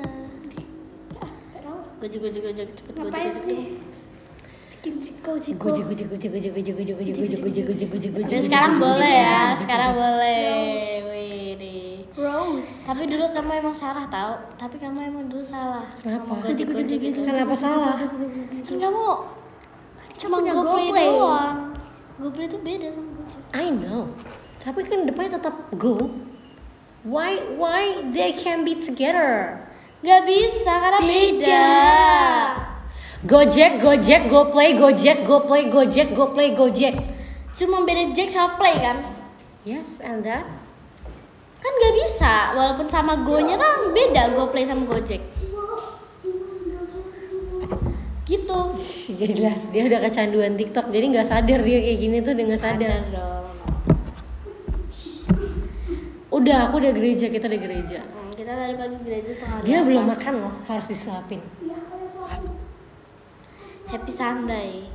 [SPEAKER 2] Gojek gojek gojek cepet gojek gojek dong. Bikin jiko jiko.
[SPEAKER 1] Goje goje goje goje goje goje goje goje goje goje goje goje.
[SPEAKER 2] Dan sekarang boleh ya, sekarang boleh. Wih. Rose. Tapi dulu kamu emang salah tau. Tapi kamu emang dulu salah.
[SPEAKER 1] Kenapa?
[SPEAKER 2] Kamu gojek gojek gitu.
[SPEAKER 1] Kenapa salah?
[SPEAKER 2] Kan kamu cuma GoPlay doang. GoPlay itu beda sama Gojek.
[SPEAKER 1] I know. Tapi kan depannya tetap go. Why why they can be together?
[SPEAKER 2] Gak bisa karena beda.
[SPEAKER 1] Gojek, Gojek, GoPlay, Gojek, GoPlay, Gojek, GoPlay, Gojek.
[SPEAKER 2] Cuma beda Jack sama Play kan?
[SPEAKER 1] Yes, and that?
[SPEAKER 2] Kan gak bisa, walaupun sama Go-nya kan beda GoPlay sama Gojek. Gitu.
[SPEAKER 1] Jadi jelas dia udah kecanduan TikTok, jadi nggak sadar dia kayak gini tuh, udah nggak sadar.
[SPEAKER 2] dong.
[SPEAKER 1] Udah, aku udah gereja, kita udah gereja.
[SPEAKER 2] Hmm, kita tadi pagi gereja setengah
[SPEAKER 1] Dia
[SPEAKER 2] delapan.
[SPEAKER 1] belum makan loh, harus disuapin.
[SPEAKER 2] Happy Sunday.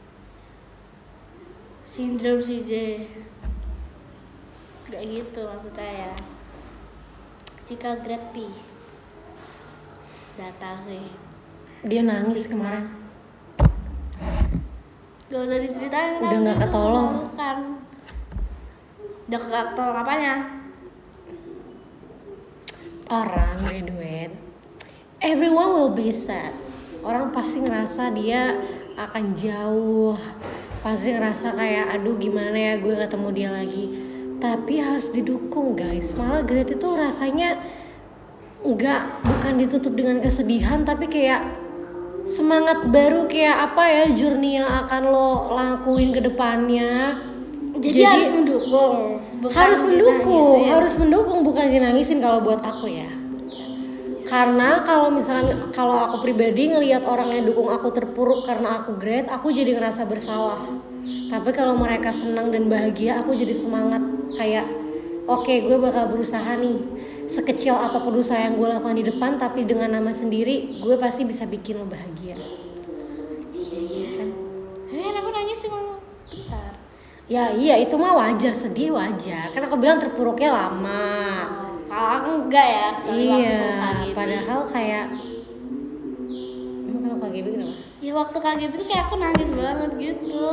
[SPEAKER 2] Sindrom C J. Gak gitu maksud saya. Fisika grade P. Datar sih.
[SPEAKER 1] Dia nangis kemarin.
[SPEAKER 2] Gak usah diceritain.
[SPEAKER 1] Udah nggak ketolong.
[SPEAKER 2] Kan. Udah nggak ketolong apanya?
[SPEAKER 1] Orang graduate, everyone will be sad. Orang pasti ngerasa dia akan jauh, pasti ngerasa kayak aduh gimana ya gue ketemu dia lagi. Tapi harus didukung guys. Malah grad itu rasanya nggak, bukan ditutup dengan kesedihan, tapi kayak semangat baru, kayak apa ya, journey yang akan lo lakuin ke depannya.
[SPEAKER 2] Jadi, Jadi harus mendukung, bukan
[SPEAKER 1] harus mendukung,
[SPEAKER 2] dinangisin.
[SPEAKER 1] harus mendukung bukan dinangisin kalau buat aku ya. Karena kalau misalnya kalau aku pribadi ngelihat orang yang dukung aku terpuruk karena aku grade, aku jadi ngerasa bersalah. Tapi kalau mereka senang dan bahagia, aku jadi semangat kayak oke, okay, gue bakal berusaha nih. Sekecil apapun usaha yang gue lakukan di depan, tapi dengan nama sendiri, gue pasti bisa bikin lo bahagia.
[SPEAKER 2] Iya iya kan. Tapi kan aku nangis cuma bentar.
[SPEAKER 1] Ya iya, itu mah wajar, sedih wajar. Kan aku bilang terpuruknya lama.
[SPEAKER 2] Oh, kalau aku enggak ya, kecuali
[SPEAKER 1] Iya,
[SPEAKER 2] waktu K G B.
[SPEAKER 1] padahal kayak emang kalau K G B kenapa?
[SPEAKER 2] Ya waktu K G B itu kayak aku nangis banget gitu.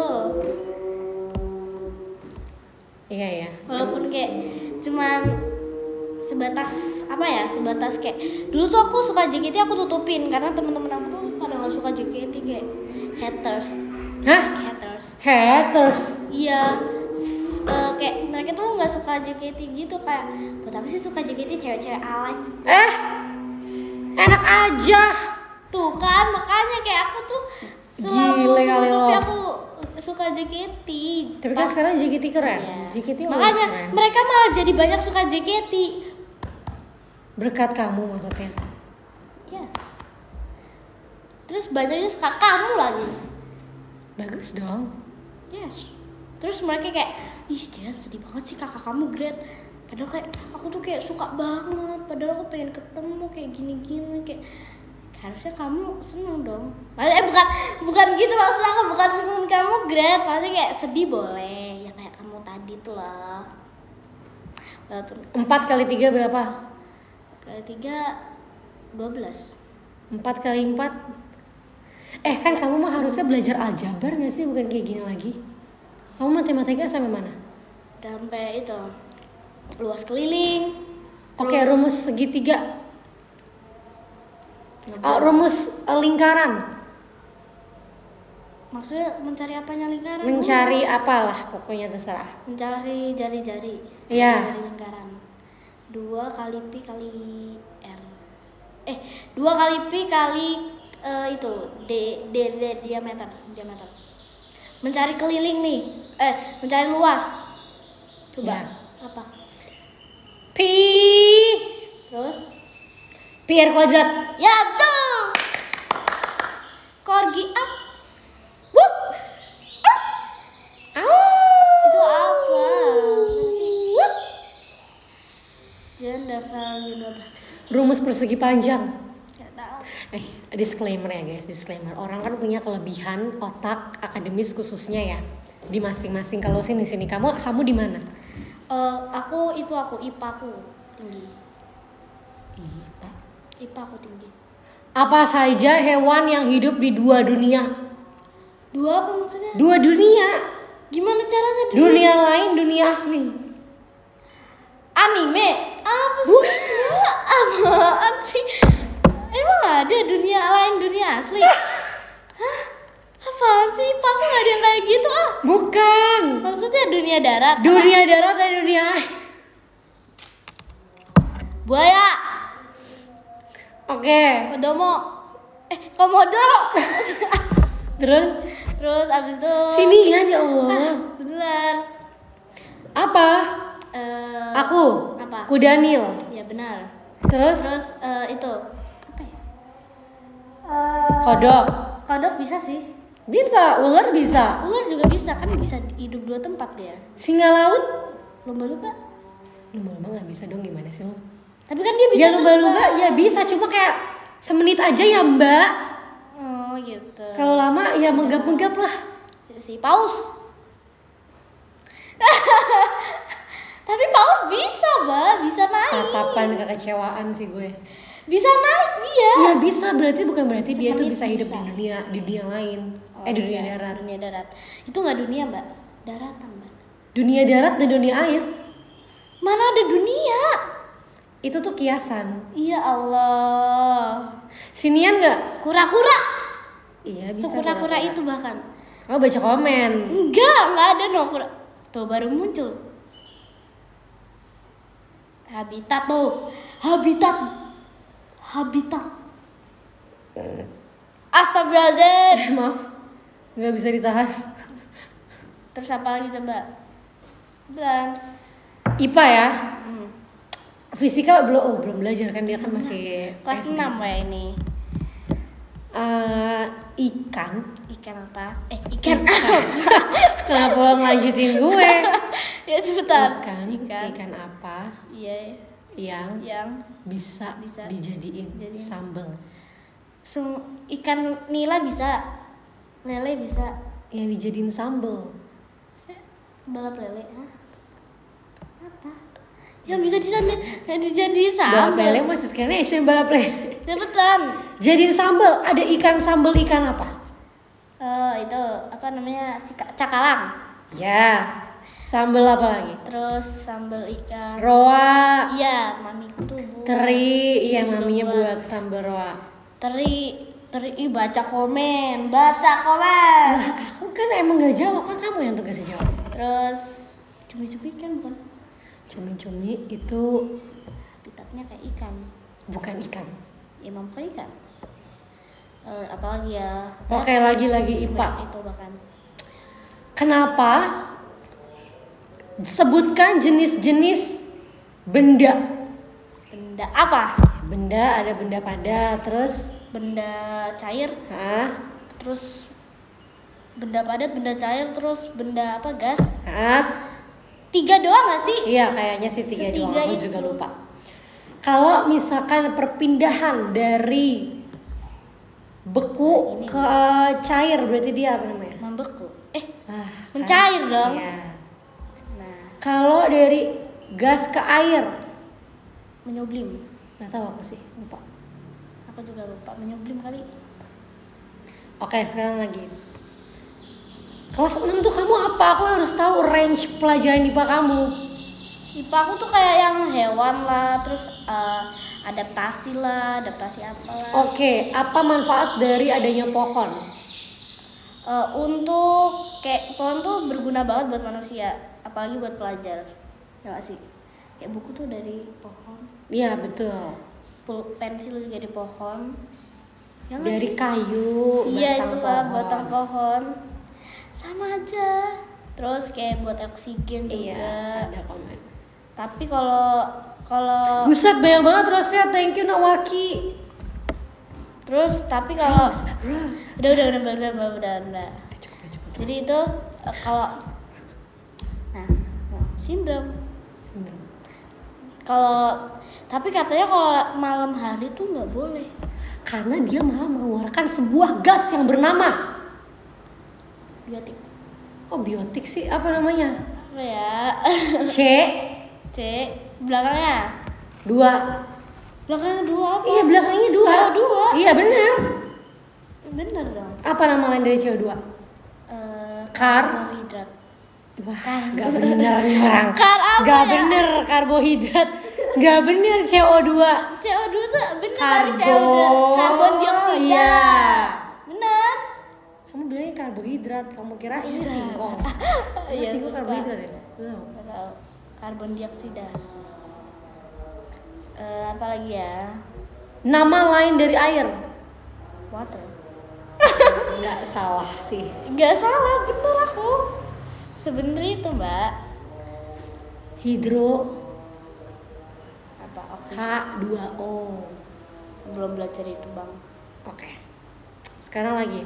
[SPEAKER 1] Iya ya.
[SPEAKER 2] Walaupun kayak cuman sebatas apa ya, sebatas kayak dulu tuh aku suka J K T aku tutupin karena teman-teman aku pada nggak suka J K T, kayak haters.
[SPEAKER 1] Hah?
[SPEAKER 2] Haters.
[SPEAKER 1] Haters?
[SPEAKER 2] Iya. S- eh, kayak mereka tuh nggak suka J K T gitu, kayak buat apa sih suka J K T, cewek-cewek alay.
[SPEAKER 1] Eh, enak aja.
[SPEAKER 2] Tuh kan makanya kayak aku tuh selalu
[SPEAKER 1] Gile kali
[SPEAKER 2] menutupi
[SPEAKER 1] lo.
[SPEAKER 2] aku suka J K T.
[SPEAKER 1] Tapi kan sekarang J K T keren.
[SPEAKER 2] Iya.
[SPEAKER 1] J K T always
[SPEAKER 2] Makanya
[SPEAKER 1] keren.
[SPEAKER 2] mereka malah jadi banyak suka J K T.
[SPEAKER 1] Berkat kamu maksudnya.
[SPEAKER 2] Yes. Terus banyaknya suka kamu lagi.
[SPEAKER 1] Bagus dong.
[SPEAKER 2] Yes. Terus mereka kayak, ih jangan sedih banget sih kakak kamu grade. Padahal kayak aku tuh kayak suka banget. Padahal aku pengen ketemu kayak gini-gini, kayak harusnya kamu seneng dong. Maksudnya eh, bukan bukan gitu maksud aku, bukan seneng kamu grade. Maksudnya kayak sedih boleh, ya kayak kamu tadi tuh lah. Walaupun
[SPEAKER 1] Empat kali tiga berapa?
[SPEAKER 2] kali tiga dua belas.
[SPEAKER 1] Empat kali empat. Eh kan kamu mah harusnya belajar aljabar nggak sih, bukan kayak gini lagi. Kamu matematika sampai mana?
[SPEAKER 2] Udah sampai itu luas keliling.
[SPEAKER 1] Oke, rumus segitiga. Uh, rumus uh, lingkaran.
[SPEAKER 2] Maksudnya mencari apanya lingkaran?
[SPEAKER 1] Mencari apalah, pokoknya terserah.
[SPEAKER 2] Mencari jari-jari.
[SPEAKER 1] Iya.
[SPEAKER 2] Jari lingkaran. Dua kali pi kali r. Eh, dua kali pi kali eh, itu d, d d diameter diameter. Mencari keliling nih. Eh, mencari luas. Coba.
[SPEAKER 1] Ya.
[SPEAKER 2] Apa?
[SPEAKER 1] Pi
[SPEAKER 2] Terus?
[SPEAKER 1] pi r kuadrat.
[SPEAKER 2] Ya betul. Korgi up.
[SPEAKER 1] Wup. Au.
[SPEAKER 2] Itu apa?
[SPEAKER 1] Wup.
[SPEAKER 2] Jangan daftar dua belas.
[SPEAKER 1] Rumus persegi panjang.
[SPEAKER 2] Gak tahu.
[SPEAKER 1] Eh, disclaimer ya guys, disclaimer. Orang kan punya kelebihan otak akademis khususnya ya di masing-masing. Kalau sini sini kamu kamu di mana?
[SPEAKER 2] Eh, aku itu aku I P A aku tinggi.
[SPEAKER 1] I P A.
[SPEAKER 2] I P A aku tinggi.
[SPEAKER 1] Apa saja hewan yang hidup di dua dunia?
[SPEAKER 2] Dua apa maksudnya?
[SPEAKER 1] Dua dunia.
[SPEAKER 2] Gimana caranya? dua?
[SPEAKER 1] Dunia lain, dunia asli.
[SPEAKER 2] Anime? Apa sih?
[SPEAKER 1] Bukan.
[SPEAKER 2] Apaan sih? Emang ada dunia lain dunia asli? Hah? Apaan sih? I P A aku gak ada yang kayak gitu ah.
[SPEAKER 1] Bukan.
[SPEAKER 2] Maksudnya dunia darat?
[SPEAKER 1] Dunia darat dan dunia air.
[SPEAKER 2] Buaya?
[SPEAKER 1] Oke.
[SPEAKER 2] Kodomo? Eh, komodo?
[SPEAKER 1] Terus
[SPEAKER 2] Terus abis itu
[SPEAKER 1] sinian ya Allah.
[SPEAKER 2] bener.
[SPEAKER 1] Apa?
[SPEAKER 2] Eh,
[SPEAKER 1] Aku.
[SPEAKER 2] Apa?
[SPEAKER 1] Kudanil.
[SPEAKER 2] Ya benar.
[SPEAKER 1] Terus
[SPEAKER 2] Terus eh, itu apa ya?
[SPEAKER 1] kodok.
[SPEAKER 2] Kodok bisa sih.
[SPEAKER 1] Bisa, ular bisa.
[SPEAKER 2] Ular juga bisa kan, bisa hidup dua tempat dia.
[SPEAKER 1] Singa laut?
[SPEAKER 2] Lumba-lumba.
[SPEAKER 1] Lumba-lumba nggak bisa dong, gimana sih lo?
[SPEAKER 2] Tapi kan dia bisa
[SPEAKER 1] Ya lumba-lumba
[SPEAKER 2] terbang.
[SPEAKER 1] ya bisa, cuma kayak semenit aja ya mbak.
[SPEAKER 2] Oh gitu.
[SPEAKER 1] Kalau lama ya menggap-menggap lah.
[SPEAKER 2] Si paus. Tapi paus bisa, Mbak, bisa naik.
[SPEAKER 1] Tatapan kekecewaan sih gue.
[SPEAKER 2] Bisa naik dia.
[SPEAKER 1] Iya bisa, berarti bukan berarti dia tuh
[SPEAKER 2] Semenit
[SPEAKER 1] bisa hidup
[SPEAKER 2] bisa.
[SPEAKER 1] di dunia di dunia lain.
[SPEAKER 2] Oh,
[SPEAKER 1] eh di dunia
[SPEAKER 2] bisa.
[SPEAKER 1] darat.
[SPEAKER 2] Dunia darat. Itu nggak dunia, Mbak. Daratan, Mbak.
[SPEAKER 1] Dunia darat dan dunia air
[SPEAKER 2] Mana ada dunia?
[SPEAKER 1] itu tuh kiasan.
[SPEAKER 2] Iya Allah.
[SPEAKER 1] Sinian nggak?
[SPEAKER 2] Kura-kura.
[SPEAKER 1] Iya bisa.
[SPEAKER 2] Sekura-kura
[SPEAKER 1] kura-kura.
[SPEAKER 2] itu bahkan.
[SPEAKER 1] Oh baca komen.
[SPEAKER 2] Enggak, enggak ada no kura. Tuh baru muncul. Habitat tuh. Habitat. Habitat. Astagfirullahaladzim.
[SPEAKER 1] Eh, maaf, nggak bisa ditahan.
[SPEAKER 2] Terus apa lagi coba? Dan
[SPEAKER 1] I P A ya.
[SPEAKER 2] hmm.
[SPEAKER 1] Fisika belum oh, belum belajar kan dia kan masih
[SPEAKER 2] kelas enam ya ini.
[SPEAKER 1] Eh, ikan.
[SPEAKER 2] Ikan apa? Eh, ikan.
[SPEAKER 1] Kenapa lo ngelanjutin gue?
[SPEAKER 2] Ya sebentar.
[SPEAKER 1] Ikan,
[SPEAKER 2] Ikan.
[SPEAKER 1] ikan apa
[SPEAKER 2] Iya,
[SPEAKER 1] yang
[SPEAKER 2] yang
[SPEAKER 1] bisa,
[SPEAKER 2] Bisa.
[SPEAKER 1] dijadiin
[SPEAKER 2] Jadiin.
[SPEAKER 1] sambal?
[SPEAKER 2] sum- ikan nila bisa. Lele bisa.
[SPEAKER 1] Yang dijadiin sambal.
[SPEAKER 2] Balap lele, hah? Apa? Yang bisa disambal, yang dijadiin
[SPEAKER 1] Balap
[SPEAKER 2] sambal.
[SPEAKER 1] lele masih sekarang Asian balap lele.
[SPEAKER 2] Cepetan.
[SPEAKER 1] Jadiin sambal, ada ikan sambal ikan apa?
[SPEAKER 2] Eh itu apa namanya? Cika- cakalang.
[SPEAKER 1] Ya. Sambal apa lagi?
[SPEAKER 2] Terus sambal ikan.
[SPEAKER 1] Roa,
[SPEAKER 2] Iya, mamiku tuh buat.
[SPEAKER 1] teri, iya
[SPEAKER 2] Juga
[SPEAKER 1] maminya
[SPEAKER 2] buat.
[SPEAKER 1] buat sambal roa.
[SPEAKER 2] Teri, teri, ih, baca komen, baca komen.
[SPEAKER 1] Lah, aku kan emang gak jawab, kan kamu yang tugasnya jawab.
[SPEAKER 2] Terus cumi-cumi kan bukan?
[SPEAKER 1] Cumi-cumi itu
[SPEAKER 2] Habitatnya kayak ikan.
[SPEAKER 1] bukan ikan.
[SPEAKER 2] Ya emang bukan ikan. Eh, apalagi ya?
[SPEAKER 1] Oke, lagi-lagi I P A.
[SPEAKER 2] Banyak itu bahkan.
[SPEAKER 1] Kenapa? Sebutkan jenis-jenis benda.
[SPEAKER 2] Benda apa?
[SPEAKER 1] Benda ada benda padat, terus
[SPEAKER 2] Benda cair,
[SPEAKER 1] hah?
[SPEAKER 2] terus benda padat, benda cair, terus benda apa? Gas.
[SPEAKER 1] Hah?
[SPEAKER 2] Tiga doang gak sih?
[SPEAKER 1] Iya, kayaknya sih tiga doang,
[SPEAKER 2] Setiga
[SPEAKER 1] aku
[SPEAKER 2] itu.
[SPEAKER 1] juga lupa. Kalau misalkan perpindahan dari beku ke cair, berarti dia apa namanya?
[SPEAKER 2] Membeku. Eh,
[SPEAKER 1] Ah,
[SPEAKER 2] mencair
[SPEAKER 1] kan?
[SPEAKER 2] dong.
[SPEAKER 1] Iya.
[SPEAKER 2] Nah,
[SPEAKER 1] Kalau dari gas ke air,
[SPEAKER 2] menyublim.
[SPEAKER 1] nggak tahu aku sih, lupa.
[SPEAKER 2] Aku juga lupa, menyublim kali.
[SPEAKER 1] Oke, sekarang lagi. Kelas enam tuh kamu apa? Aku harus tahu range pelajaran I P A kamu.
[SPEAKER 2] I P A aku tuh kayak yang hewan lah, terus eh, adaptasi lah, adaptasi apalah.
[SPEAKER 1] Oke, apa manfaat dari adanya pohon?
[SPEAKER 2] Eh, untuk kayak pohon tuh berguna banget buat manusia, apalagi buat pelajar. Ya gak sih? Kayak buku tuh dari pohon,
[SPEAKER 1] Iya, betul.
[SPEAKER 2] pul- pensil juga dari pohon. Ya nggak
[SPEAKER 1] Dari
[SPEAKER 2] sih?
[SPEAKER 1] kayu,
[SPEAKER 2] Iya
[SPEAKER 1] batang
[SPEAKER 2] itulah
[SPEAKER 1] pohon.
[SPEAKER 2] batang pohon. Sama aja. Terus kayak buat oksigen juga.
[SPEAKER 1] Iya, ada komen.
[SPEAKER 2] Tapi kalau kalau
[SPEAKER 1] Buset, banyak banget terusnya. Thank you Nawaki.
[SPEAKER 2] terus tapi kalau
[SPEAKER 1] Bros.
[SPEAKER 2] udah udah udah udah udah udah, udah, udah. Jadi itu eh, kalau nah oh, sindrom. Kalau tapi katanya kalau malam hari tuh nggak boleh.
[SPEAKER 1] Karena dia malah mengeluarkan sebuah gas yang bernama
[SPEAKER 2] Biotik.
[SPEAKER 1] kok biotik sih? Apa namanya?
[SPEAKER 2] Apa ya?
[SPEAKER 1] C
[SPEAKER 2] C belakangnya.
[SPEAKER 1] dua.
[SPEAKER 2] Belakangnya dua apa?
[SPEAKER 1] Iya, belakangnya dua.
[SPEAKER 2] C O dua.
[SPEAKER 1] Iya, bener.
[SPEAKER 2] Bener dong.
[SPEAKER 1] Apa nama lain dari C O dua?
[SPEAKER 2] Eh,
[SPEAKER 1] Kar.
[SPEAKER 2] karbohidrat.
[SPEAKER 1] Wah, gak bener nih orang.
[SPEAKER 2] Kar apa
[SPEAKER 1] Gak
[SPEAKER 2] ya?
[SPEAKER 1] bener, karbohidrat. Gak bener, C O dua.
[SPEAKER 2] C O dua tuh bener tapi
[SPEAKER 1] Karbo.
[SPEAKER 2] C O dua karbon dioksida.
[SPEAKER 1] Iya.
[SPEAKER 2] Bener.
[SPEAKER 1] Kamu bilangnya karbohidrat, kamu kira ini singkong.
[SPEAKER 2] Iya,
[SPEAKER 1] Iya, singkong
[SPEAKER 2] suka.
[SPEAKER 1] karbohidrat ya? Belum.
[SPEAKER 2] Nggak tahu. Karbon dioksida. Eh, apa lagi ya?
[SPEAKER 1] Nama lain dari air?
[SPEAKER 2] Water.
[SPEAKER 1] Nggak salah sih.
[SPEAKER 2] Gak salah, bener aku. Sebenernya itu mbak.
[SPEAKER 1] Hidro
[SPEAKER 2] Apa?
[SPEAKER 1] H
[SPEAKER 2] Oksigen.
[SPEAKER 1] dua O.
[SPEAKER 2] Belum belajar itu bang.
[SPEAKER 1] Oke. Sekarang lagi.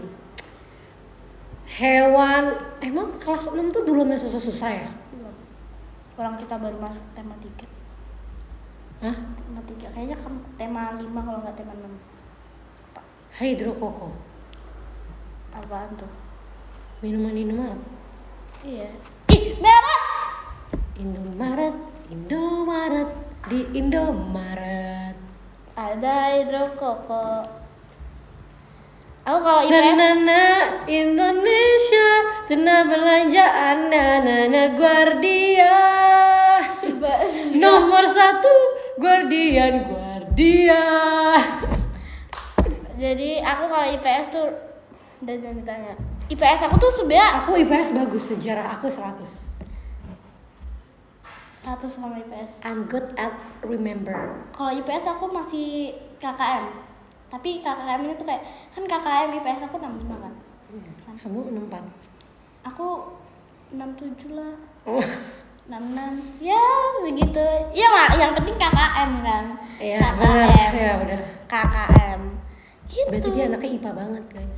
[SPEAKER 1] Hewan, emang kelas enam tuh belum yang susah-susah ya?
[SPEAKER 2] Belum. Orang kita baru masuk tema tiga.
[SPEAKER 1] Hah?
[SPEAKER 2] Tema tiga kayaknya kan tema lima kalau nggak tema enam.
[SPEAKER 1] Hidrokoko.
[SPEAKER 2] Apaan tuh?
[SPEAKER 1] Minuman Indomaret.
[SPEAKER 2] Iya. Ih, merah.
[SPEAKER 1] Indomaret Indomaret, di Indomaret.
[SPEAKER 2] Ada hidrokoko. Aku kalau I P S
[SPEAKER 1] Nana Indonesia, tuna belanjaan Nana Guardia. Nomor satu Guardian Guardia.
[SPEAKER 2] Jadi aku kalau I P S tuh dan jangan ditanya. I P S aku tuh sebenarnya
[SPEAKER 1] Aku I P S bagus, sejarah aku seratus.
[SPEAKER 2] satu sama I P S.
[SPEAKER 1] I'm good at remember.
[SPEAKER 2] Kalau I P S aku masih K K M. Tapi K K M itu kayak kan K K M I P S aku enam puluh lima kan.
[SPEAKER 1] Kamu enam puluh empat.
[SPEAKER 2] Aku enam puluh tujuh lah.
[SPEAKER 1] Oh.
[SPEAKER 2] enam puluh enam. Ya, segitu. Iya, Mak. Yang penting K K M kan.
[SPEAKER 1] Iya,
[SPEAKER 2] K K M.
[SPEAKER 1] benar. Iya, benar.
[SPEAKER 2] K K M. Gitu.
[SPEAKER 1] Berarti dia anaknya I P A banget, guys.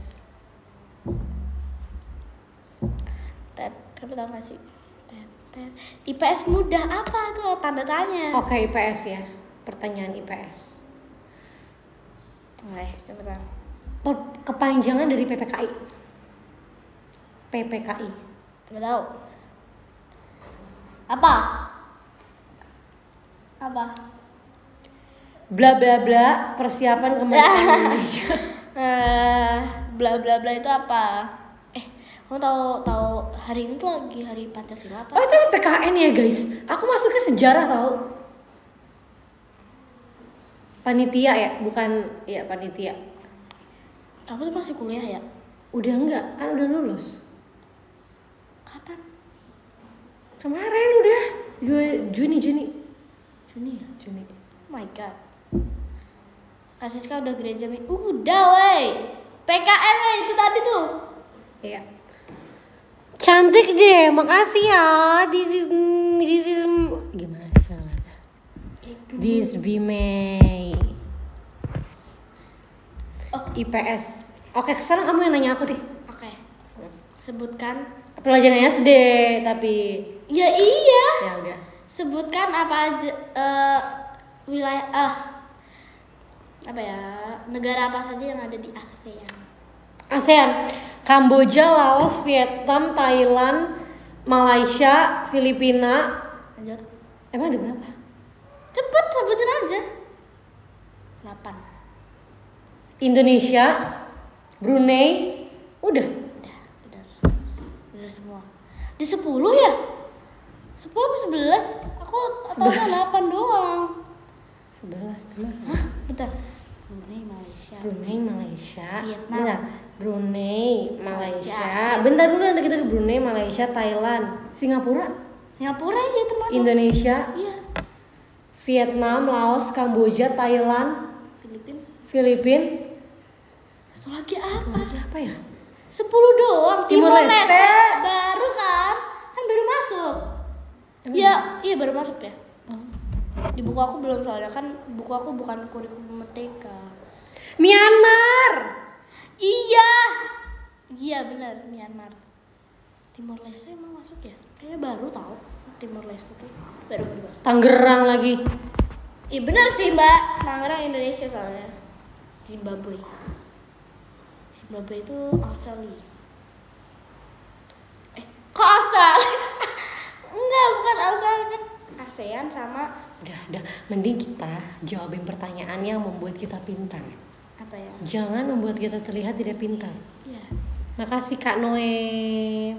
[SPEAKER 2] Tet, kamu tahu gak sih? Tet, tet. I P S mudah apa tuh tanda tanya?
[SPEAKER 1] Oke, I P S ya. Pertanyaan I P S.
[SPEAKER 2] Oke, cepetan.
[SPEAKER 1] Per- Kepanjangan dari P P K I. P P K I.
[SPEAKER 2] Coba tahu. Apa? Apa?
[SPEAKER 1] Bla bla bla, persiapan kemerdekaan Indonesia.
[SPEAKER 2] Eh, bla bla bla itu apa? Eh, kamu tahu tahu hari ini tuh lagi hari Pancasila apa?
[SPEAKER 1] Oh, itu P K N ya, guys. Aku masuknya sejarah tahu. Panitia ya, bukan ya panitia.
[SPEAKER 2] Kamu tuh masih kuliah ya?
[SPEAKER 1] Udah enggak, kan udah lulus.
[SPEAKER 2] Kapan?
[SPEAKER 1] Kemarin udah dua Juni Juni. Juni ya, Juni.
[SPEAKER 2] Oh my god. Kasiska udah gereja mi. Udah wey. P K N wey itu tadi tuh.
[SPEAKER 1] Iya. Cantik deh, makasih ya. This is this is gimana caranya? This be May.
[SPEAKER 2] Oh,
[SPEAKER 1] I P S. Oke, sekarang kamu yang nanya aku deh.
[SPEAKER 2] oke. Sebutkan.
[SPEAKER 1] Pelajaran S D tapi
[SPEAKER 2] Ya iya.
[SPEAKER 1] ya udah.
[SPEAKER 2] Sebutkan apa aja eh, wilayah ah apa ya negara apa saja yang ada di ASEAN.
[SPEAKER 1] ASEAN, Kamboja, Laos, Vietnam, Thailand, Malaysia, Filipina.
[SPEAKER 2] Lanjut.
[SPEAKER 1] Emang ada berapa?
[SPEAKER 2] Cepet sebutin aja. delapan.
[SPEAKER 1] Indonesia, Brunei, udah.
[SPEAKER 2] Udah, udah. Udah semua. Di sepuluh ya? sepuluh atau sebelas? Aku taunya delapan doang.
[SPEAKER 1] sebelas benar.
[SPEAKER 2] Hah? Bentar. Brunei, Malaysia.
[SPEAKER 1] Brunei, Malaysia.
[SPEAKER 2] Vietnam.
[SPEAKER 1] Bentar. Brunei, Malaysia.
[SPEAKER 2] Malaysia.
[SPEAKER 1] Bentar dulu nanti kita ke Brunei, Malaysia, Thailand, Singapura,
[SPEAKER 2] Singapura ya termasuk.
[SPEAKER 1] Indonesia,
[SPEAKER 2] Iya.
[SPEAKER 1] Vietnam, Laos, Kamboja, Thailand,
[SPEAKER 2] Filipina.
[SPEAKER 1] Filipina.
[SPEAKER 2] Satu lagi apa?
[SPEAKER 1] Lagi apa ya?
[SPEAKER 2] sepuluh doang.
[SPEAKER 1] Timor Leste.
[SPEAKER 2] Baru kan? Kan baru masuk.
[SPEAKER 1] Emang?
[SPEAKER 2] Iya, iya baru masuk ya.
[SPEAKER 1] Oh.
[SPEAKER 2] Di buku aku belum soalnya kan buku aku bukan kurikulum merdeka.
[SPEAKER 1] Myanmar.
[SPEAKER 2] Iya. Iya benar Myanmar. Timor Leste emang masuk ya? Kayaknya baru tahu Timor Leste tuh baru baru masuk.
[SPEAKER 1] Tangerang lagi.
[SPEAKER 2] Iya benar sih Mbak. Tangerang Indonesia soalnya. Zimbabwe. Zimbabwe itu Australia. Eh, kok Australia? Enggak, bukan Australia kan ASEAN sama
[SPEAKER 1] Udah, udah. Mending kita jawabin pertanyaan yang membuat kita pintar.
[SPEAKER 2] apa ya?
[SPEAKER 1] Jangan membuat kita terlihat tidak pintar.
[SPEAKER 2] Iya.
[SPEAKER 1] Makasih Kak Noe.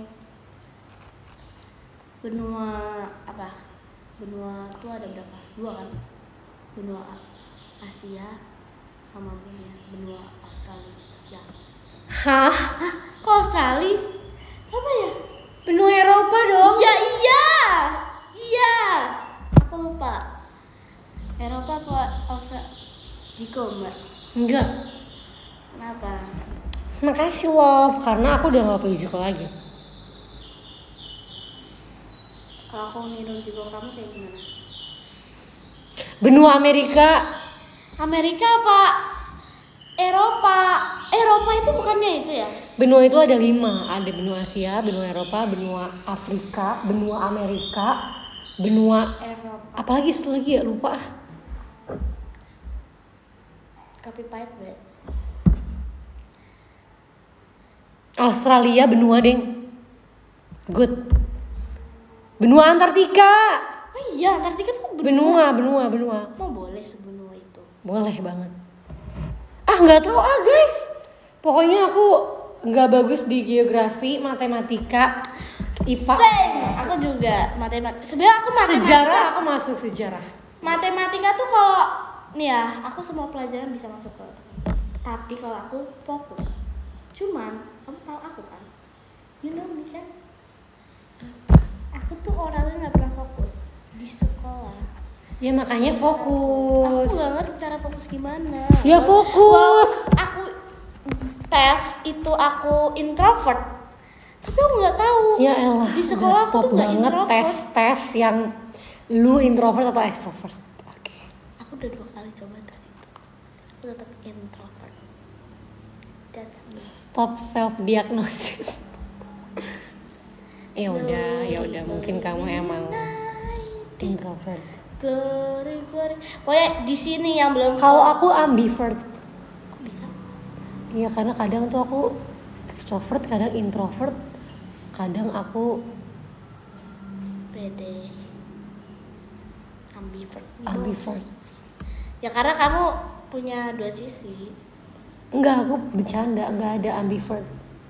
[SPEAKER 2] Benua apa? Benua itu ada berapa? Dua kan? Benua Asia sama benua benua Australia. Ya.
[SPEAKER 1] Hah?
[SPEAKER 2] Hah? Kok Australia? Apa ya?
[SPEAKER 1] Benua Eropa dong.
[SPEAKER 2] Ya iya. Iya. Aku lupa. Eropa apa Australia? Jiko Mbak.
[SPEAKER 1] Enggak.
[SPEAKER 2] Kenapa?
[SPEAKER 1] Makasih love, karena aku udah gak punya Jiko lagi.
[SPEAKER 2] Kalau aku minum Jiko kamu kayak gimana?
[SPEAKER 1] Benua Amerika.
[SPEAKER 2] Amerika apa? Eropa. Eropa itu bukannya itu ya?
[SPEAKER 1] Benua itu ada lima. Ada benua Asia, benua Eropa, benua Afrika, benua Amerika, benua
[SPEAKER 2] Eropa.
[SPEAKER 1] apalagi satu lagi ya, lupa.
[SPEAKER 2] Kopi pahit deh.
[SPEAKER 1] Australia benua deng. Good. Benua Antartika.
[SPEAKER 2] Oh iya, Antartika tuh
[SPEAKER 1] Benua, benua, benua.
[SPEAKER 2] Mau boleh sebenua itu?
[SPEAKER 1] Boleh banget. Ah nggak tahu ah guys. Pokoknya aku nggak bagus di geografi, matematika, I P A.
[SPEAKER 2] Same. Aku juga matematika. Sebenarnya aku matematika.
[SPEAKER 1] Sejarah aku masuk sejarah.
[SPEAKER 2] Matematika tuh kalau nih ya, aku semua pelajaran bisa masuk ke. Tapi kalau aku fokus. Cuman kamu tahu aku kan? You know me kan? Aku tuh orangnya nggak pernah fokus di sekolah.
[SPEAKER 1] Ya makanya fokus.
[SPEAKER 2] Aku nggak ngerti cara fokus gimana.
[SPEAKER 1] Ya fokus.
[SPEAKER 2] Walaupun aku tes itu aku introvert, tapi aku nggak tahu.
[SPEAKER 1] Ya elah.
[SPEAKER 2] Di sekolah
[SPEAKER 1] udah
[SPEAKER 2] aku
[SPEAKER 1] stop
[SPEAKER 2] tuh nggak
[SPEAKER 1] banget
[SPEAKER 2] introvert.
[SPEAKER 1] tes tes yang lu introvert atau extrovert. Oke.
[SPEAKER 2] Aku udah dua kali coba tes itu. Aku tetap introvert. That's me.
[SPEAKER 1] Stop self diagnosis. Ya udah, ya udah mungkin kamu emang introvert.
[SPEAKER 2] Glory, glory. Pokoknya di sini yang belum.
[SPEAKER 1] Kalau aku ambivert.
[SPEAKER 2] Kok bisa?
[SPEAKER 1] Iya karena kadang tuh aku extrovert, kadang introvert, kadang aku
[SPEAKER 2] Pede. Ambivert.
[SPEAKER 1] ambivert.
[SPEAKER 2] Ya karena kamu punya dua sisi.
[SPEAKER 1] Enggak, aku bercanda, enggak ada ambivert.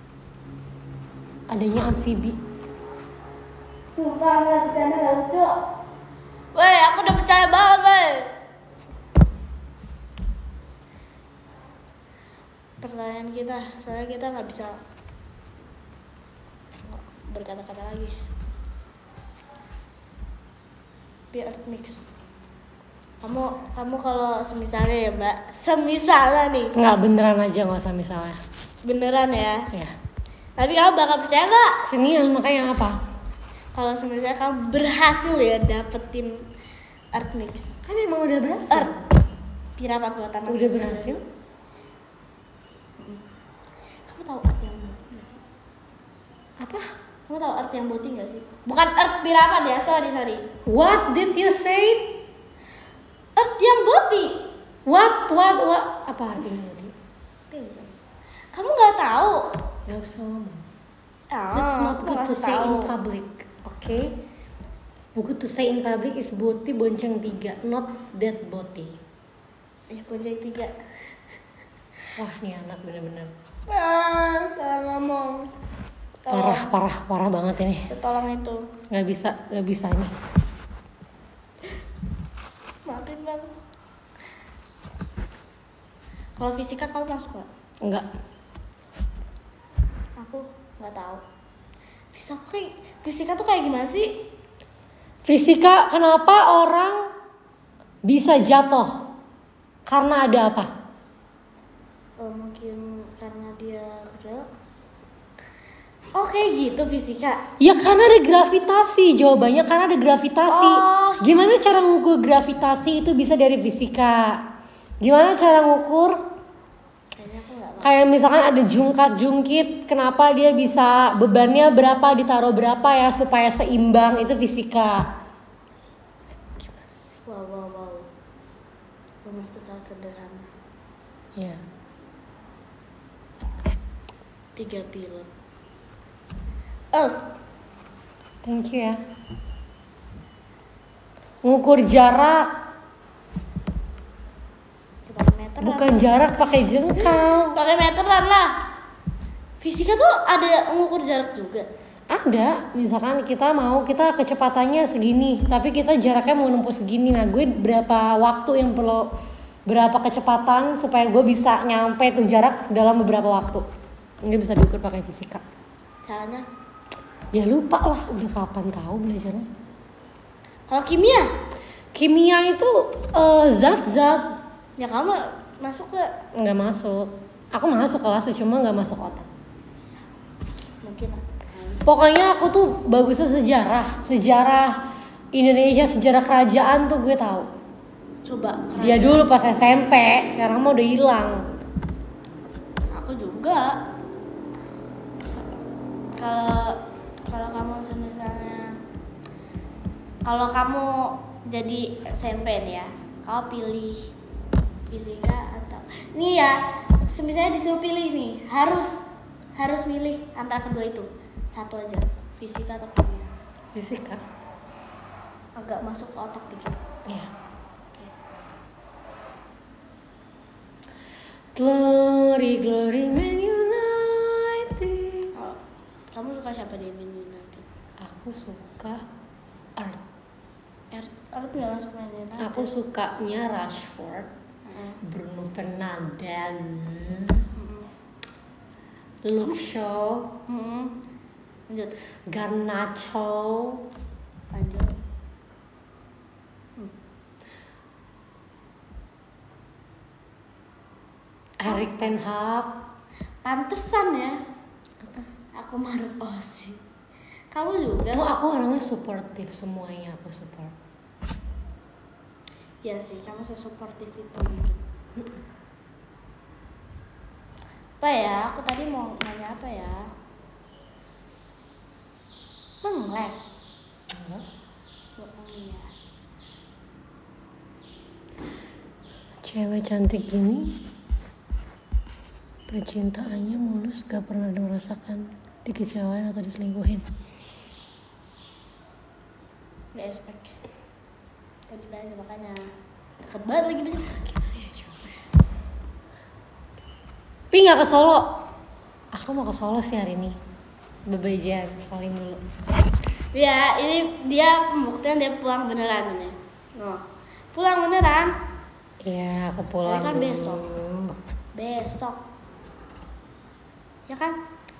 [SPEAKER 1] Adanya amfibi.
[SPEAKER 2] Sumpah nggak bercanda nggak lucu. Weh, aku udah percaya banget, weh. Pertanyaan kita, soalnya kita nggak bisa berkata-kata lagi. Be Earth Mix. Kamu, kamu kalau semisalnya ya mbak, semisalnya nih.
[SPEAKER 1] Enggak, beneran aja, nggak usah misalnya.
[SPEAKER 2] Beneran ya.
[SPEAKER 1] Ya.
[SPEAKER 2] Tapi kamu bakal percaya nggak?
[SPEAKER 1] Sinian makanya apa?
[SPEAKER 2] Kalau misalnya kamu berhasil ya dapetin Earth Mix.
[SPEAKER 1] Kan emang udah berhasil.
[SPEAKER 2] Earth. Pirapat buatan.
[SPEAKER 1] Udah berhasil.
[SPEAKER 2] Kamu tahu Earth yang boti nggak sih?
[SPEAKER 1] Apa?
[SPEAKER 2] Kamu tahu Earth yang boti nggak sih? Bukan Earth pirapat ya, sorry sorry.
[SPEAKER 1] What did you say?
[SPEAKER 2] Earth yang boti.
[SPEAKER 1] What, what, what? Apa artinya tadi?
[SPEAKER 2] Kamu nggak tahu?
[SPEAKER 1] Gak usah ngomong.
[SPEAKER 2] Oh,
[SPEAKER 1] That's not
[SPEAKER 2] aku
[SPEAKER 1] good to
[SPEAKER 2] nggak
[SPEAKER 1] say
[SPEAKER 2] tahu.
[SPEAKER 1] in public, okay? Good to say in public is boti bonceng tiga, not dead boti.
[SPEAKER 2] Ya bonceng tiga.
[SPEAKER 1] Wah, nih anak bener-bener
[SPEAKER 2] Ah, salah ngomong.
[SPEAKER 1] parah, parah, parah banget ini.
[SPEAKER 2] Tolong itu.
[SPEAKER 1] Gak bisa, gak bisa nih.
[SPEAKER 2] Maafin bang. Kalau fisika kamu masuk nggak?
[SPEAKER 1] Enggak.
[SPEAKER 2] Aku nggak tahu. Fisika kayak fisika tuh kayak gimana sih?
[SPEAKER 1] Fisika, kenapa orang bisa jatuh? Karena ada apa?
[SPEAKER 2] Oh, mungkin karena dia kecil. Oh kayak gitu fisika.
[SPEAKER 1] Ya karena ada gravitasi, jawabannya karena ada gravitasi.
[SPEAKER 2] Oh.
[SPEAKER 1] Gimana cara ngukur gravitasi itu bisa dari fisika. Gimana cara ngukur?
[SPEAKER 2] Kayaknya aku nggak.
[SPEAKER 1] Kayak misalkan ada jungkat-jungkit, kenapa dia bisa bebannya berapa, ditaruh berapa ya supaya seimbang, itu fisika.
[SPEAKER 2] Wow wow wow. Rumus besar sederhana.
[SPEAKER 1] Ya.
[SPEAKER 2] Tiga pilot. Oh,
[SPEAKER 1] Thank you ya. Ngukur jarak,
[SPEAKER 2] pakai meter
[SPEAKER 1] bukan jarak pakai jengkal.
[SPEAKER 2] pakai meteran lah. Fisika tuh ada mengukur jarak juga.
[SPEAKER 1] Ada, misalkan kita mau kita kecepatannya segini, tapi kita jaraknya mau nempuh segini. Nah, gue berapa waktu yang perlu, berapa kecepatan supaya gue bisa nyampe tuh jarak dalam beberapa waktu. Ini bisa diukur pakai fisika.
[SPEAKER 2] Caranya?
[SPEAKER 1] Ya lupa lah, udah kapan tahu belajarnya.
[SPEAKER 2] Kalau kimia?
[SPEAKER 1] Kimia itu eh, zat-zat.
[SPEAKER 2] Ya kamu masuk ke?
[SPEAKER 1] Nggak masuk. Aku masuk kelas cuma nggak masuk otak.
[SPEAKER 2] Mungkin lah.
[SPEAKER 1] Pokoknya aku tuh bagusnya sejarah, sejarah Indonesia, sejarah kerajaan tuh gue tahu.
[SPEAKER 2] Coba.
[SPEAKER 1] Ya dulu pas S M P, sekarang mah udah hilang.
[SPEAKER 2] Aku juga. Kalau kalau kamu misalnya, kalau kamu jadi S M P nih ya, kamu pilih fisika atau nih ya, misalnya disuruh pilih nih, harus harus milih antara kedua itu, satu aja, fisika atau kimia.
[SPEAKER 1] Fisika.
[SPEAKER 2] agak masuk ke otak dikit.
[SPEAKER 1] Iya.
[SPEAKER 2] Oke.
[SPEAKER 1] Glory, glory, Man United.
[SPEAKER 2] Oh, kamu suka siapa di Man United?
[SPEAKER 1] Aku suka Art.
[SPEAKER 2] Earth, Earth nggak masuk Man United.
[SPEAKER 1] Aku sukanya Rashford,
[SPEAKER 2] Heeh.
[SPEAKER 1] Bruno Fernandes,
[SPEAKER 2] Mm-mm.
[SPEAKER 1] Luke Shaw,
[SPEAKER 2] Mm-mm. Lanjut.
[SPEAKER 1] Garnacho,
[SPEAKER 2] Lanjut. Hmm.
[SPEAKER 1] Erik ten Hag.
[SPEAKER 2] Pantesan ya. Aku marah Ozil. Kamu juga?
[SPEAKER 1] Oh, aku orangnya suportif, semuanya aku support.
[SPEAKER 2] Ya sih, kamu sesuportif itu mungkin. Apa ya? Aku tadi mau nanya apa ya? Nge-lag.
[SPEAKER 1] Enggak.
[SPEAKER 2] Oh iya.
[SPEAKER 1] Cewek cantik gini, percintaannya mulus, gak pernah merasakan dikecewain atau diselingkuhin.
[SPEAKER 2] Gak expect. Tadi banyak makanya deket banget lagi banyak.
[SPEAKER 1] Pi nggak ke Solo? Aku mau ke Solo sih hari ini. Bebejan paling dulu.
[SPEAKER 2] Ya, ini dia pembuktian dia pulang beneran ini. No. Pulang beneran
[SPEAKER 1] Iya, aku pulang
[SPEAKER 2] Tapi kan
[SPEAKER 1] dulu.
[SPEAKER 2] besok. besok. Ya kan?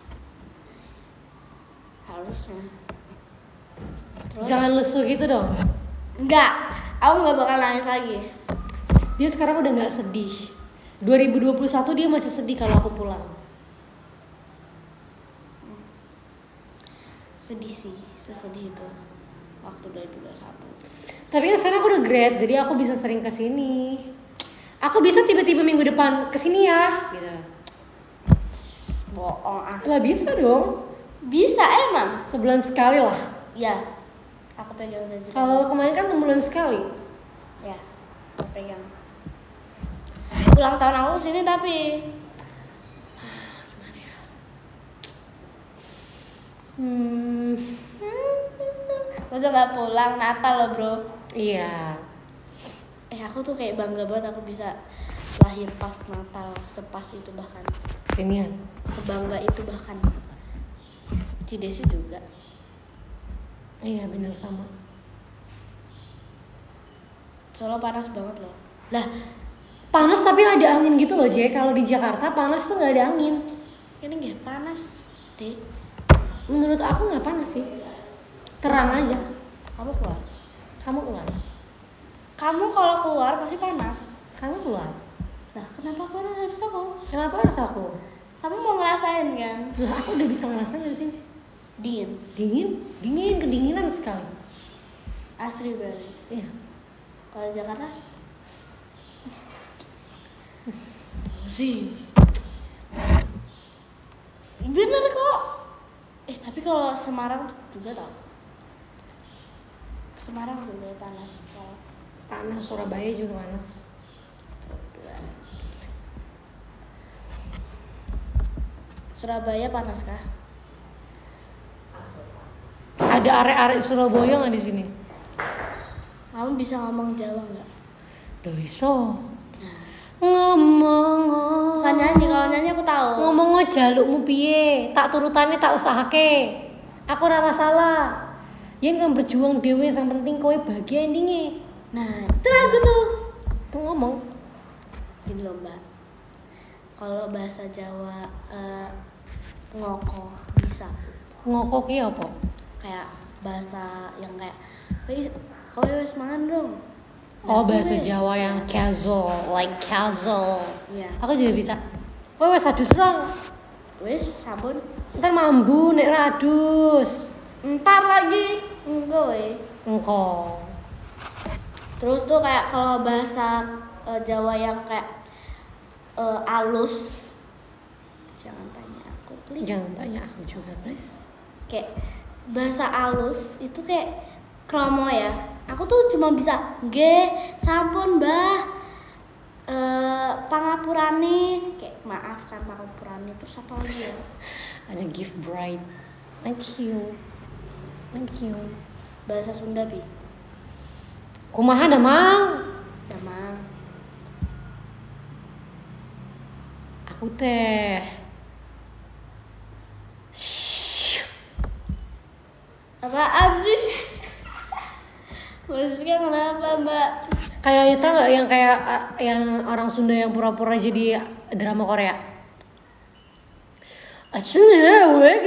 [SPEAKER 2] Harusnya. Terus?
[SPEAKER 1] Jangan lesu gitu dong.
[SPEAKER 2] Enggak, aku nggak bakal nangis lagi.
[SPEAKER 1] Dia sekarang udah nggak sedih. dua ribu dua puluh satu dia masih sedih kalau aku pulang.
[SPEAKER 2] Sedih sih, sesedih itu waktu dua ribu dua puluh satu.
[SPEAKER 1] Tapi kan sekarang aku udah grad, jadi aku bisa sering kesini. Aku bisa tiba-tiba minggu depan kesini ya, gitu.
[SPEAKER 2] Bohong ah.
[SPEAKER 1] Lah bisa dong,
[SPEAKER 2] Bisa emang?
[SPEAKER 1] sebulan sekali lah.
[SPEAKER 2] Ya. Aku pegang janji.
[SPEAKER 1] Kalau kemarin kan enam bulan sekali.
[SPEAKER 2] Ya, aku pegang. Ulang tahun aku sini tapi
[SPEAKER 1] Hmm,
[SPEAKER 2] masa nggak pulang Natal loh bro.
[SPEAKER 1] iya.
[SPEAKER 2] Eh aku tuh kayak bangga banget aku bisa lahir pas Natal, sepas itu bahkan,
[SPEAKER 1] Sinian.
[SPEAKER 2] sebangga itu bahkan. Cidesi juga.
[SPEAKER 1] Iya benar sama.
[SPEAKER 2] Solo panas banget loh. Lah,
[SPEAKER 1] Panas tapi ada angin gitu loh, Jay. Kalau di Jakarta panas tuh nggak ada angin.
[SPEAKER 2] ini nggak panas deh.
[SPEAKER 1] Menurut aku nggak panas sih. Terang aja.
[SPEAKER 2] Kamu keluar.
[SPEAKER 1] Kamu keluar.
[SPEAKER 2] Kamu kalau keluar pasti panas.
[SPEAKER 1] Kamu keluar.
[SPEAKER 2] Nah, kenapa aku harus aku?
[SPEAKER 1] Kenapa harus aku?
[SPEAKER 2] Kamu mau ngerasain kan?
[SPEAKER 1] Lah aku udah bisa ngerasain dari sini.
[SPEAKER 2] Dingin.
[SPEAKER 1] Dingin, dingin, kedinginan sekali.
[SPEAKER 2] Asri berarti.
[SPEAKER 1] Iya.
[SPEAKER 2] Kalau Jakarta? Sih. Bener kok. Eh tapi kalau Semarang juga tau. Semarang juga panas. Kalau
[SPEAKER 1] Panas, Surabaya juga panas.
[SPEAKER 2] Surabaya panas kah?
[SPEAKER 1] Ada arek-arek Surabaya nggak di sini?
[SPEAKER 2] Kamu bisa ngomong Jawa nggak?
[SPEAKER 1] Duh iso. Ngomong.
[SPEAKER 2] Bukan nyanyi, kalau nyanyi aku tahu.
[SPEAKER 1] Ngomong jalukmu piye? Tak turutane tak usahake. Aku ora masalah. Yen kan berjuang dhewe yang penting kowe bahagia endinge.
[SPEAKER 2] Nah, itu lagu tuh.
[SPEAKER 1] Tuh ngomong.
[SPEAKER 2] Gini loh mbak. Kalau bahasa Jawa eh, ngoko bisa.
[SPEAKER 1] Ngokok ki apa?
[SPEAKER 2] Kayak bahasa yang kayak, wih, kowe wis mangan dong.
[SPEAKER 1] Oh,
[SPEAKER 2] Nah,
[SPEAKER 1] bahasa
[SPEAKER 2] wis.
[SPEAKER 1] Jawa yang casual, like casual.
[SPEAKER 2] Iya.
[SPEAKER 1] Aku juga bisa. Kowe wis adus rong.
[SPEAKER 2] Wis sabun.
[SPEAKER 1] Ntar mambu nek ra adus.
[SPEAKER 2] Ntar lagi. Enggak weh.
[SPEAKER 1] Engko.
[SPEAKER 2] Terus tuh kayak kalau bahasa eh, Jawa yang kayak eh, alus. Jangan tanya aku please.
[SPEAKER 1] Jangan tanya aku juga, please.
[SPEAKER 2] Kayak bahasa alus itu kayak kromo ya. Aku tuh cuma bisa nggih, sampun Mbah. Eh pangapurane kayak maaf kan pangapurane terus apa lagi ya?
[SPEAKER 1] Ada gift bride. Thank you. Thank you.
[SPEAKER 2] Bahasa Sunda bi.
[SPEAKER 1] Kumaha damang?
[SPEAKER 2] Damang.
[SPEAKER 1] Aku teh
[SPEAKER 2] Apaan sih? Maksudnya kenapa mbak?
[SPEAKER 1] kayak itu nggak yang kayak uh, yang orang Sunda yang pura-pura jadi drama Korea. Acuna, wek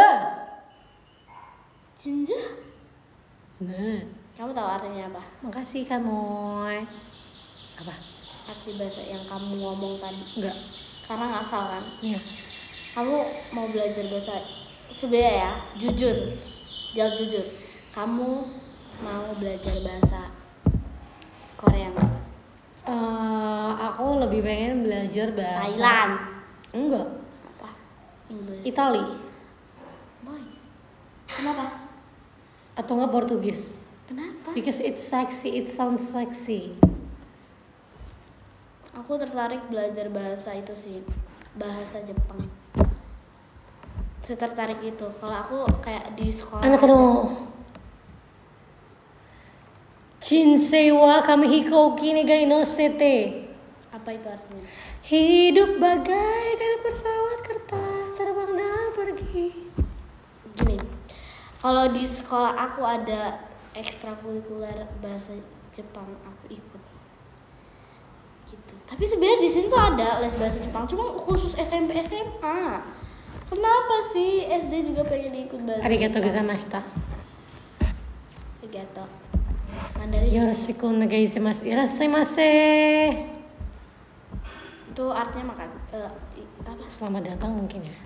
[SPEAKER 2] Jinja?
[SPEAKER 1] Nah,
[SPEAKER 2] Kamu tahu artinya apa?
[SPEAKER 1] makasih kan Moy. Apa?
[SPEAKER 2] Arti bahasa yang kamu ngomong tadi?
[SPEAKER 1] Enggak.
[SPEAKER 2] Karena ngasal kan?
[SPEAKER 1] Iya.
[SPEAKER 2] Kamu mau belajar bahasa sebenarnya ya, jujur, jawab jujur. Kamu mau belajar bahasa Korea nggak?
[SPEAKER 1] Uh, aku lebih pengen belajar bahasa
[SPEAKER 2] Thailand.
[SPEAKER 1] Enggak.
[SPEAKER 2] Apa? Inggris.
[SPEAKER 1] Itali
[SPEAKER 2] Boy. Kenapa?
[SPEAKER 1] atau enggak Portugis.
[SPEAKER 2] Kenapa?
[SPEAKER 1] Because it's sexy, it sounds sexy.
[SPEAKER 2] Aku tertarik belajar bahasa itu sih, bahasa Jepang. Saya tertarik itu. Kalau aku kayak di sekolah.
[SPEAKER 1] Anak no. Shinsei wa kamihikoki negai no sete.
[SPEAKER 2] Apa itu artinya?
[SPEAKER 1] Hidup bagaikan pesawat kertas terbangnya pergi.
[SPEAKER 2] Gini, kalau di sekolah aku ada ekstrakurikuler bahasa Jepang, aku ikut. Gitu. Tapi sebenarnya di sini tuh ada les bahasa Jepang, cuma khusus S M P S M A. Kenapa sih S D juga pengen ikut bahasa?
[SPEAKER 1] Arigatou
[SPEAKER 2] Jepang?
[SPEAKER 1] gozaimashita.
[SPEAKER 2] Arigatou. Mandarin.
[SPEAKER 1] Yoroshiku onegaishimasu. Irasshaimase.
[SPEAKER 2] Itu artinya makasih. Eh, i- apa?
[SPEAKER 1] Selamat datang mungkin ya.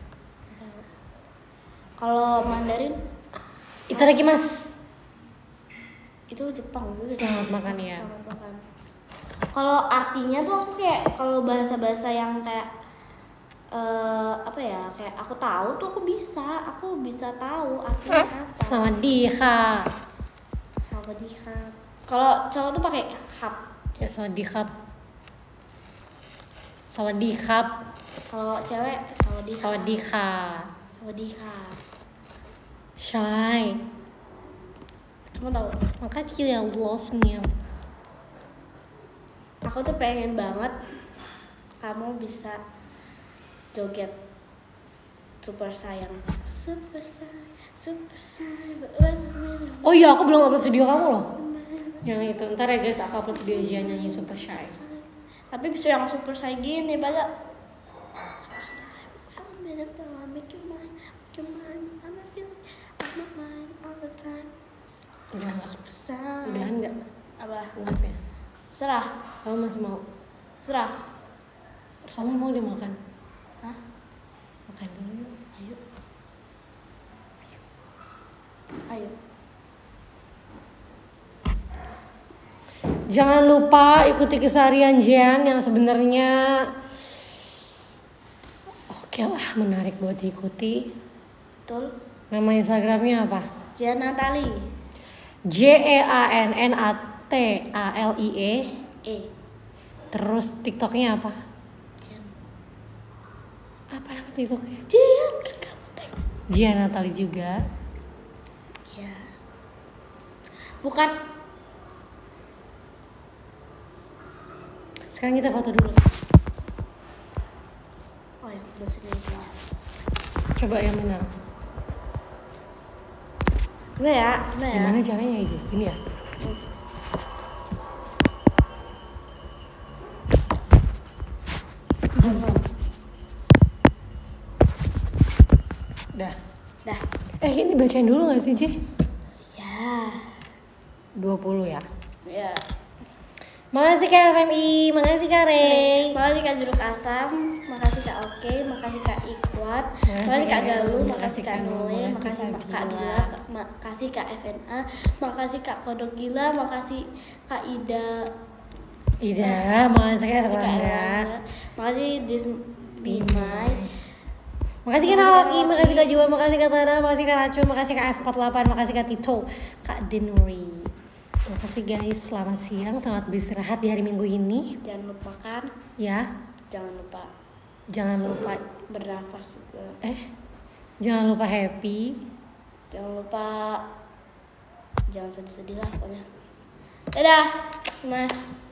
[SPEAKER 2] Kalau Mandarin
[SPEAKER 1] Itadakimasu.
[SPEAKER 2] itu Jepang juga.
[SPEAKER 1] Selamat makan ya.
[SPEAKER 2] Selamat makan. Kalau artinya tuh aku kayak kalau bahasa-bahasa yang kayak eh apa ya, kayak aku tahu tuh aku bisa, aku bisa tahu artinya apa.
[SPEAKER 1] Sawadee-ka.
[SPEAKER 2] Sawadee-ka. Kalau cowok tuh pakai hap.
[SPEAKER 1] Ya sawadee-ka. Sawadee-ka.
[SPEAKER 2] Kalau cewek sawadee.
[SPEAKER 1] Sawadee-ka.
[SPEAKER 2] Sawadee-ka.
[SPEAKER 1] Shy.
[SPEAKER 2] Kamu tahu?
[SPEAKER 1] Makasih ya Allah senyum.
[SPEAKER 2] Aku tuh pengen banget kamu bisa joget super sayang. Super sayang, super sayang.
[SPEAKER 1] Oh iya, aku belum upload video kamu loh. Yang itu, ntar ya guys, aku upload video Jian nyanyi Super Shy.
[SPEAKER 2] Tapi bisa yang super sayang gini, banyak. Super sayang, I'm beautiful, I make you mine, make you mine, I'm a feeling, I'm a mine all the time.
[SPEAKER 1] Udah nggak?
[SPEAKER 2] Super sayang.
[SPEAKER 1] Udahan nggak?
[SPEAKER 2] Apa?
[SPEAKER 1] Maaf ya.
[SPEAKER 2] Serah,
[SPEAKER 1] Kamu masih mau?
[SPEAKER 2] serah.
[SPEAKER 1] Kamu mau dimakan?
[SPEAKER 2] Hah?
[SPEAKER 1] Makan dulu yuk.
[SPEAKER 2] Ayo. Ayo.
[SPEAKER 1] Jangan lupa ikuti keseharian Jian yang sebenarnya oke lah, menarik buat diikuti.
[SPEAKER 2] Betul.
[SPEAKER 1] Nama Instagramnya apa?
[SPEAKER 2] Jian Natali.
[SPEAKER 1] J E A N N A T A L I E.
[SPEAKER 2] E.
[SPEAKER 1] Terus TikToknya apa?
[SPEAKER 2] Jian.
[SPEAKER 1] Apa nama TikToknya?
[SPEAKER 2] Jian kan kamu tag.
[SPEAKER 1] Jian Natali juga.
[SPEAKER 2] Ya. Bukan.
[SPEAKER 1] Sekarang kita foto dulu.
[SPEAKER 2] Oh ya, udah sini aja.
[SPEAKER 1] Coba yang benar.
[SPEAKER 2] Gimana ya? Gimana ya?
[SPEAKER 1] Gimana caranya itu? Ini ya. Dah.
[SPEAKER 2] Dah.
[SPEAKER 1] Eh ini bacain dulu gak sih Ji?
[SPEAKER 2] Ya.
[SPEAKER 1] dua puluh ya.
[SPEAKER 2] Ya.
[SPEAKER 1] Makasih Kak F M I, makasih Kak Rey.
[SPEAKER 2] Makasih Kak Jeruk Asam, makasih Kak Oke, makasih Kak Ikwat, makasih Kak Galuh, makasih Kak Nole, makasih Kak Dila, makasih Kak F N A, makasih Kak Kodok Gila, makasih Kak Ida,
[SPEAKER 1] Ida, makasih Kak
[SPEAKER 2] makasih Kak
[SPEAKER 1] Erlangga.
[SPEAKER 2] Erlangga, makasih Dis Bimai,
[SPEAKER 1] Makasih Kak Nawaki, makasih Kak Juan, makasih Kak Tara, makasih Kak Racun, makasih Kak F empat puluh delapan, makasih Kak Tito, Kak Denuri. Makasih guys, selamat siang, selamat beristirahat di hari Minggu ini.
[SPEAKER 2] jangan lupakan,
[SPEAKER 1] Ya,
[SPEAKER 2] jangan lupa
[SPEAKER 1] jangan lupa
[SPEAKER 2] bernafas juga,
[SPEAKER 1] eh jangan lupa happy.
[SPEAKER 2] jangan lupa jangan sedih-sedih lah pokoknya. Dadah. Ma.